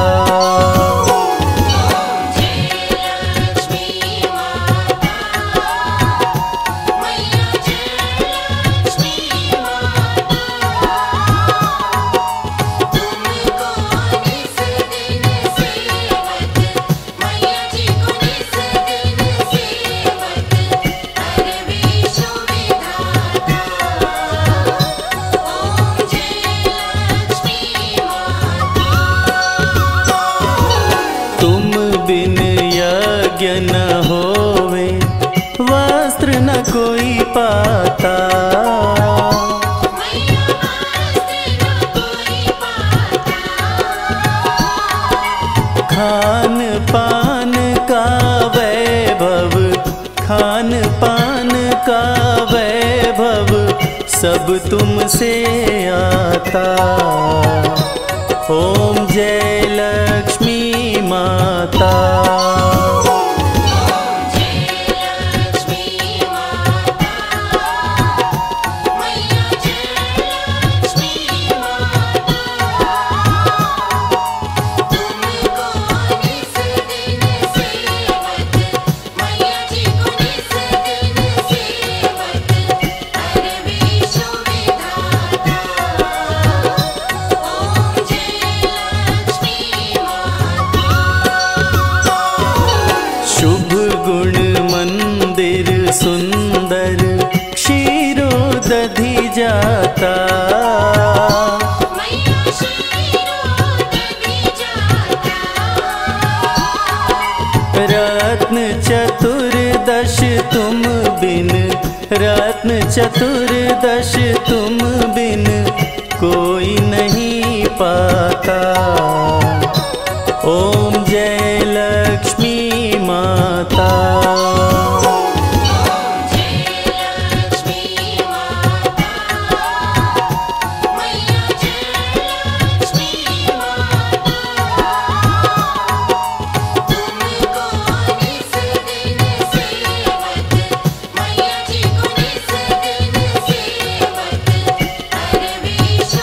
बिन यज्ञ न होवे वस्त्र न कोई पाता। मैया वस्त्र न कोई पाता। खान पान का वैभव, खान पान का वैभव सब तुमसे आता। ओम जय लक्ष्मी माता। शुभ गुण मंदिर सुंदर क्षीरोदधि जाता। मैया क्षीरोदधि जाता। रत्न चतुर्दश तुम बिन, रत्न चतुर्दश तुम बिन कोई नहीं पाता। ओम जय लक्ष्मी माता। मैया जी को निस दिन सेवक, हर विश्व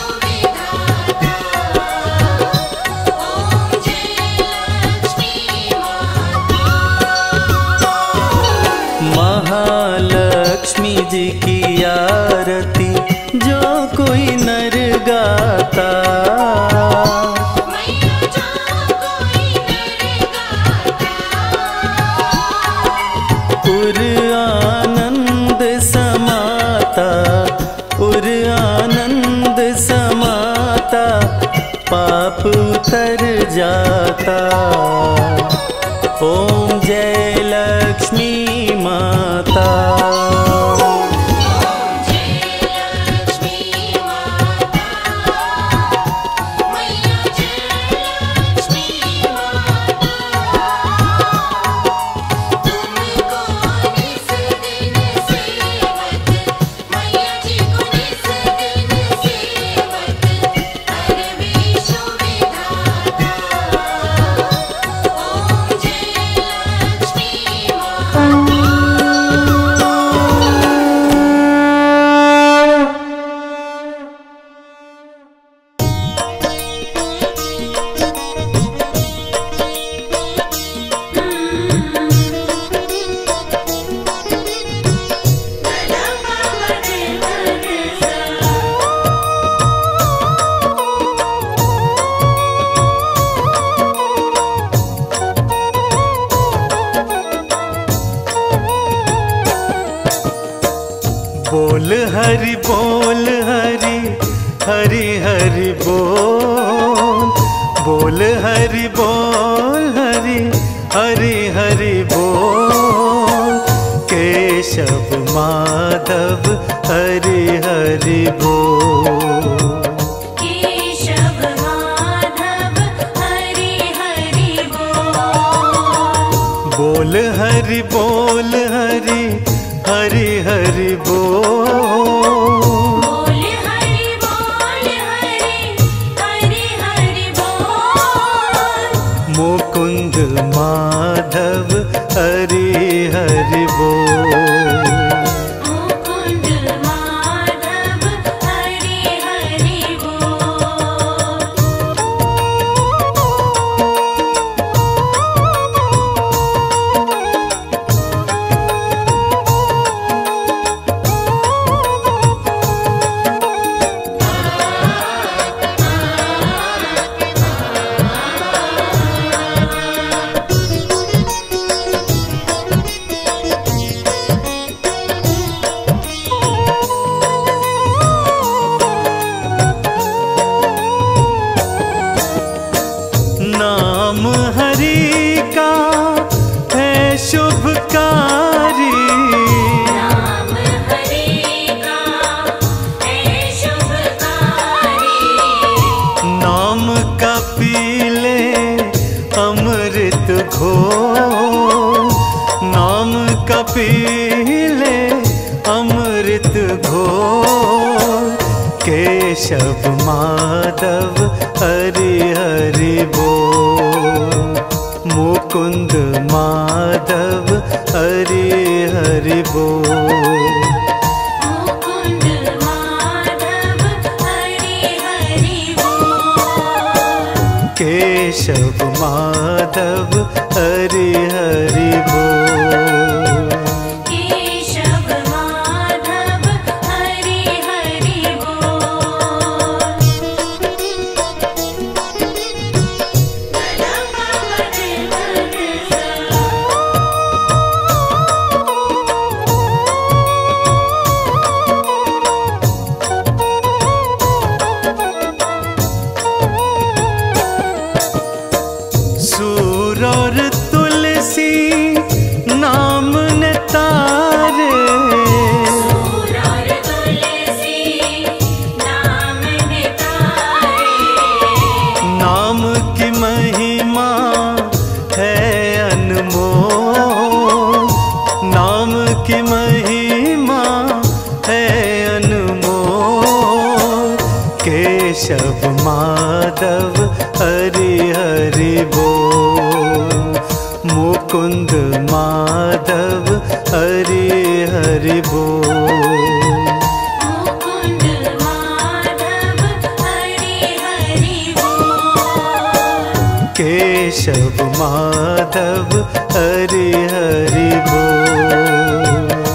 महालक्ष्मी जी की आरती जो कोई नर गाता, उर आनंद समाता, उर आनंद समाता, पाप उतर जाता। ओम जय लक्ष्मी माता। बोल हरि बोल हरि हरि हरि बोल, बोल हरि बोल हरि हरि हरि बोल, केशव माधव हरि हरि बोल, केशव माधव हरि हरि बोल, बोल हरि बोल हरि हरि हरि बोल, बोल हरि बोल हरि हरि बोल, मुकुंद माधव हरि हरि बोल, मुकुंद माधव हरि हरि बोल, नाम हरि का है शुभकारी, नाम हरि का है शुभकारी, नाम का पी ले अमृत घोल, नाम का पी ले अमृत घोल, केशव माधव हरि हरि बोल, मुकुंद माधव हरि हरि बोल, मुकुंद माधव हरि हरि बोल, केशव माधव हरि हरि बोल, केशव माधव हरि हरि बोल, सूर और तुलसी नाम न तारे, सूर और तुलसी नाम नितारे, नाम की महिमा है अनमोल, नाम की महिमा है अनमोल, केशव माधव हरि हरि बोल, मुकुंद माधव हरि हरि बोल, मुकुंद माधव हरि हरि बोल, केशव माधव हरि हरि बोल।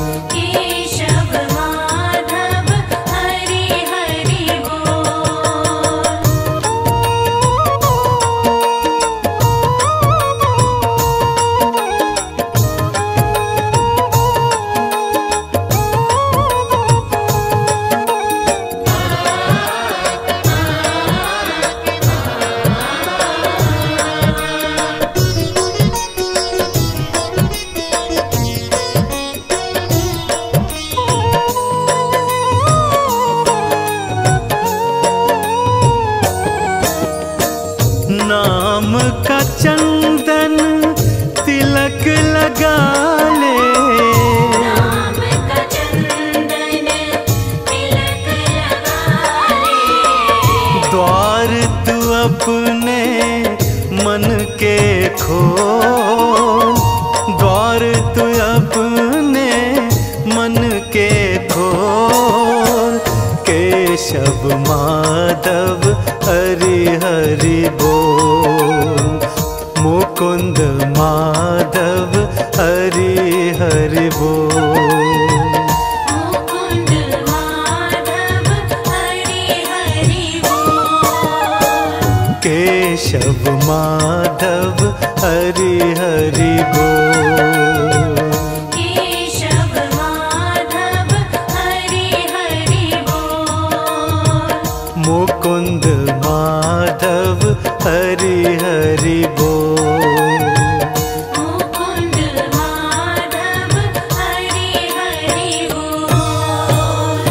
हरि बोल। मुकुंद माधव हरि हरि बोल। केशव माधव हरि हरि बोल। केशव माधव हरि हरि बोल। मुकुंद माधव हरि हरि बोल। मुकुंद माधव हरि हरि बोल।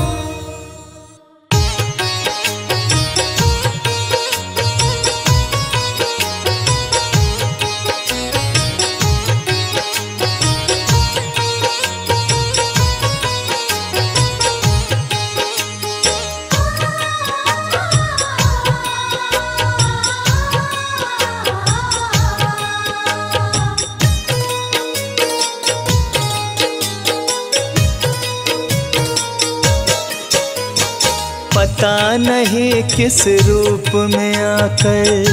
पता नहीं किस रूप में आकर,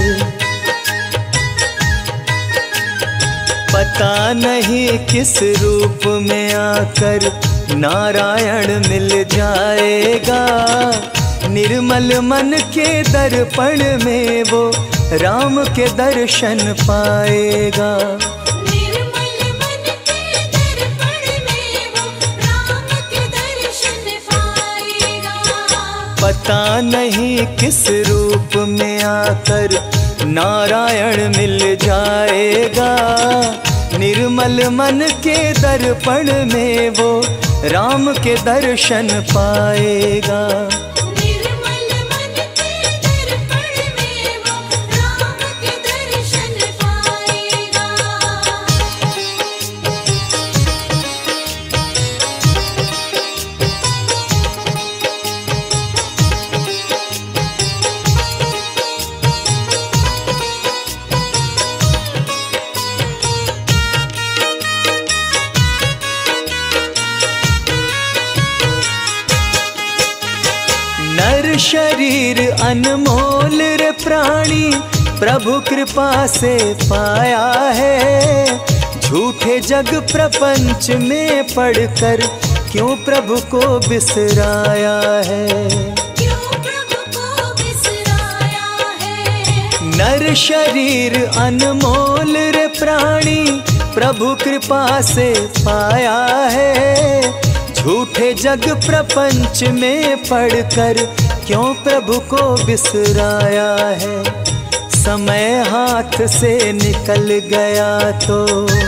पता नहीं किस रूप में आकर नारायण मिल जाएगा। निर्मल मन के दर्पण में वो राम के दर्शन पाएगा। निर्मल मन के दर्पण में वो राम के दर्शन पाएगा। पता नहीं किस रूप में आकर नारायण मिल जाएगा। निर्मल मन के दर्पण में वो राम के दर्शन पाएगा। निर्मल मन के दर्पण में वो राम के दर्शन पाएगा। नर शरीर अनमोल रे प्राणी प्रभु कृपा से पाया है। झूठे जग प्रपंच में पढ़कर क्यों प्रभु को बिसराया है। क्यों प्रभु को बिसराया है। नर शरीर अनमोल रे प्राणी प्रभु कृपा से पाया है। झूठे जग प्रपंच में पढ़कर क्यों प्रभु को बिसराया है। समय हाथ से निकल गया तो,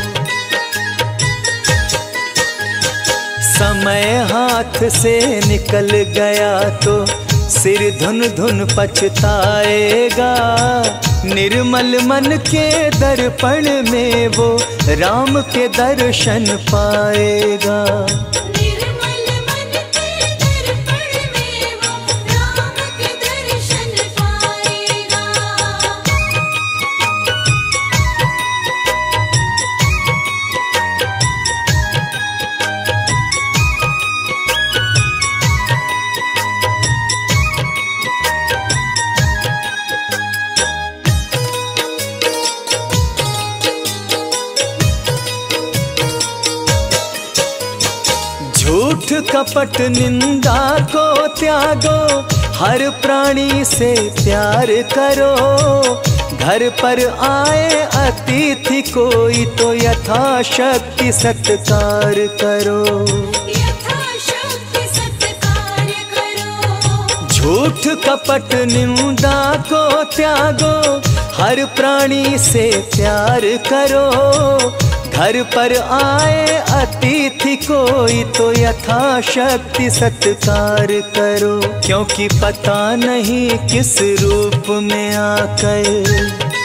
समय हाथ से निकल गया तो सिर धुन धुन पछताएगा। निर्मल मन के दर्पण में वो राम के दर्शन पाएगा। निर्मल मन के दर्पण में वो राम के दर्शन पाएगा। झूठ कपट निंदा को त्यागो, हर प्राणी से प्यार करो। घर पर आए अतिथि कोई तो यथाशक्ति सत्कार करो। यथाशक्ति सत्कार करो। झूठ कपट निंदा को त्यागो, हर प्राणी से प्यार करो। घर पर आए अतिथि कोई तो यथाशक्ति सत्कार करो। क्योंकि पता नहीं किस रूप में आकर,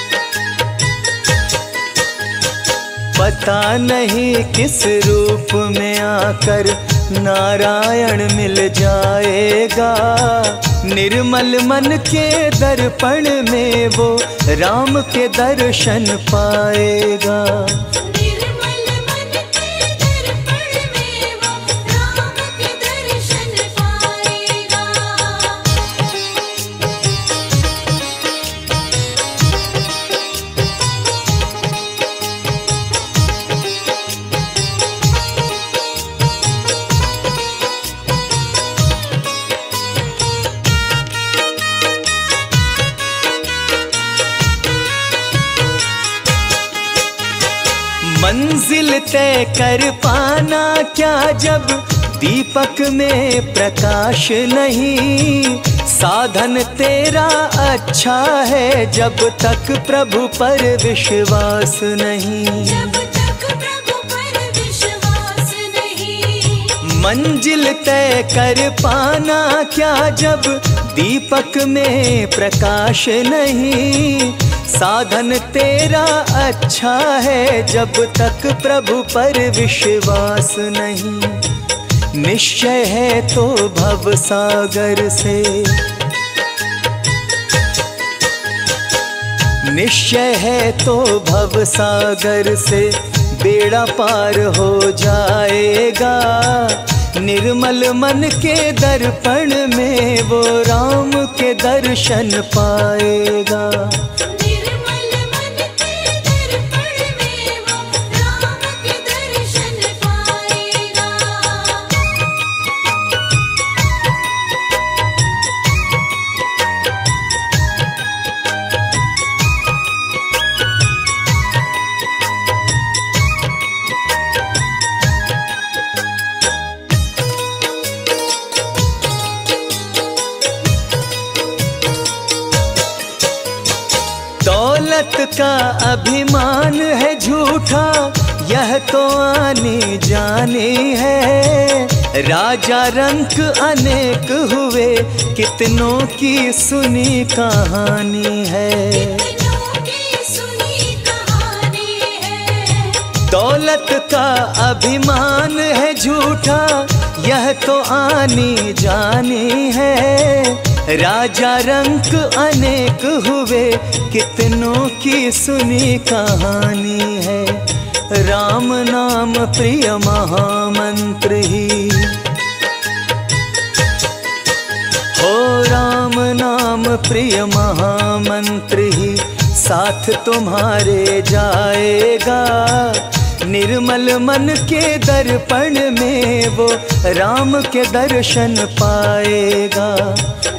पता नहीं किस रूप में आकर नारायण मिल जाएगा। निर्मल मन के दर्पण में वो राम के दर्शन पाएगा। निर्मल मन के दर्पण में वो राम के दर्शन पाएगा। तय कर पाना क्या जब दीपक में प्रकाश नहीं। साधन तेरा अच्छा है जब तक प्रभु पर विश्वास नहीं। जब तक प्रभु पर विश्वास नहीं। मंजिल तय कर पाना क्या जब दीपक में प्रकाश नहीं। साधन तेरा अच्छा है जब तक प्रभु पर विश्वास नहीं। निश्चय है तो भव सागर से, निश्चय है तो भव सागर से बेड़ा पार हो जाएगा। निर्मल मन के दर्पण में वो राम के दर्शन पाएगा। निर्मल मन के दर्पण में वो राम के दर्शन पाएगा। दौलत का अभिमान है झूठा यह तो आने जाने है। राजा रंक अनेक हुए कितनों की सुनी कहानी है। कितनों की सुनी कहानी है। दौलत का अभिमान है झूठा यह तो आनी जानी है। राजा रंक अनेक हुए कितनों की सुनी कहानी है। राम नाम प्रिय महामंत्र ही हो, राम नाम प्रिय महामंत्र ही साथ तुम्हारे जाएगा। निर्मल मन के दर्पण में वो राम के दर्शन पाएगा।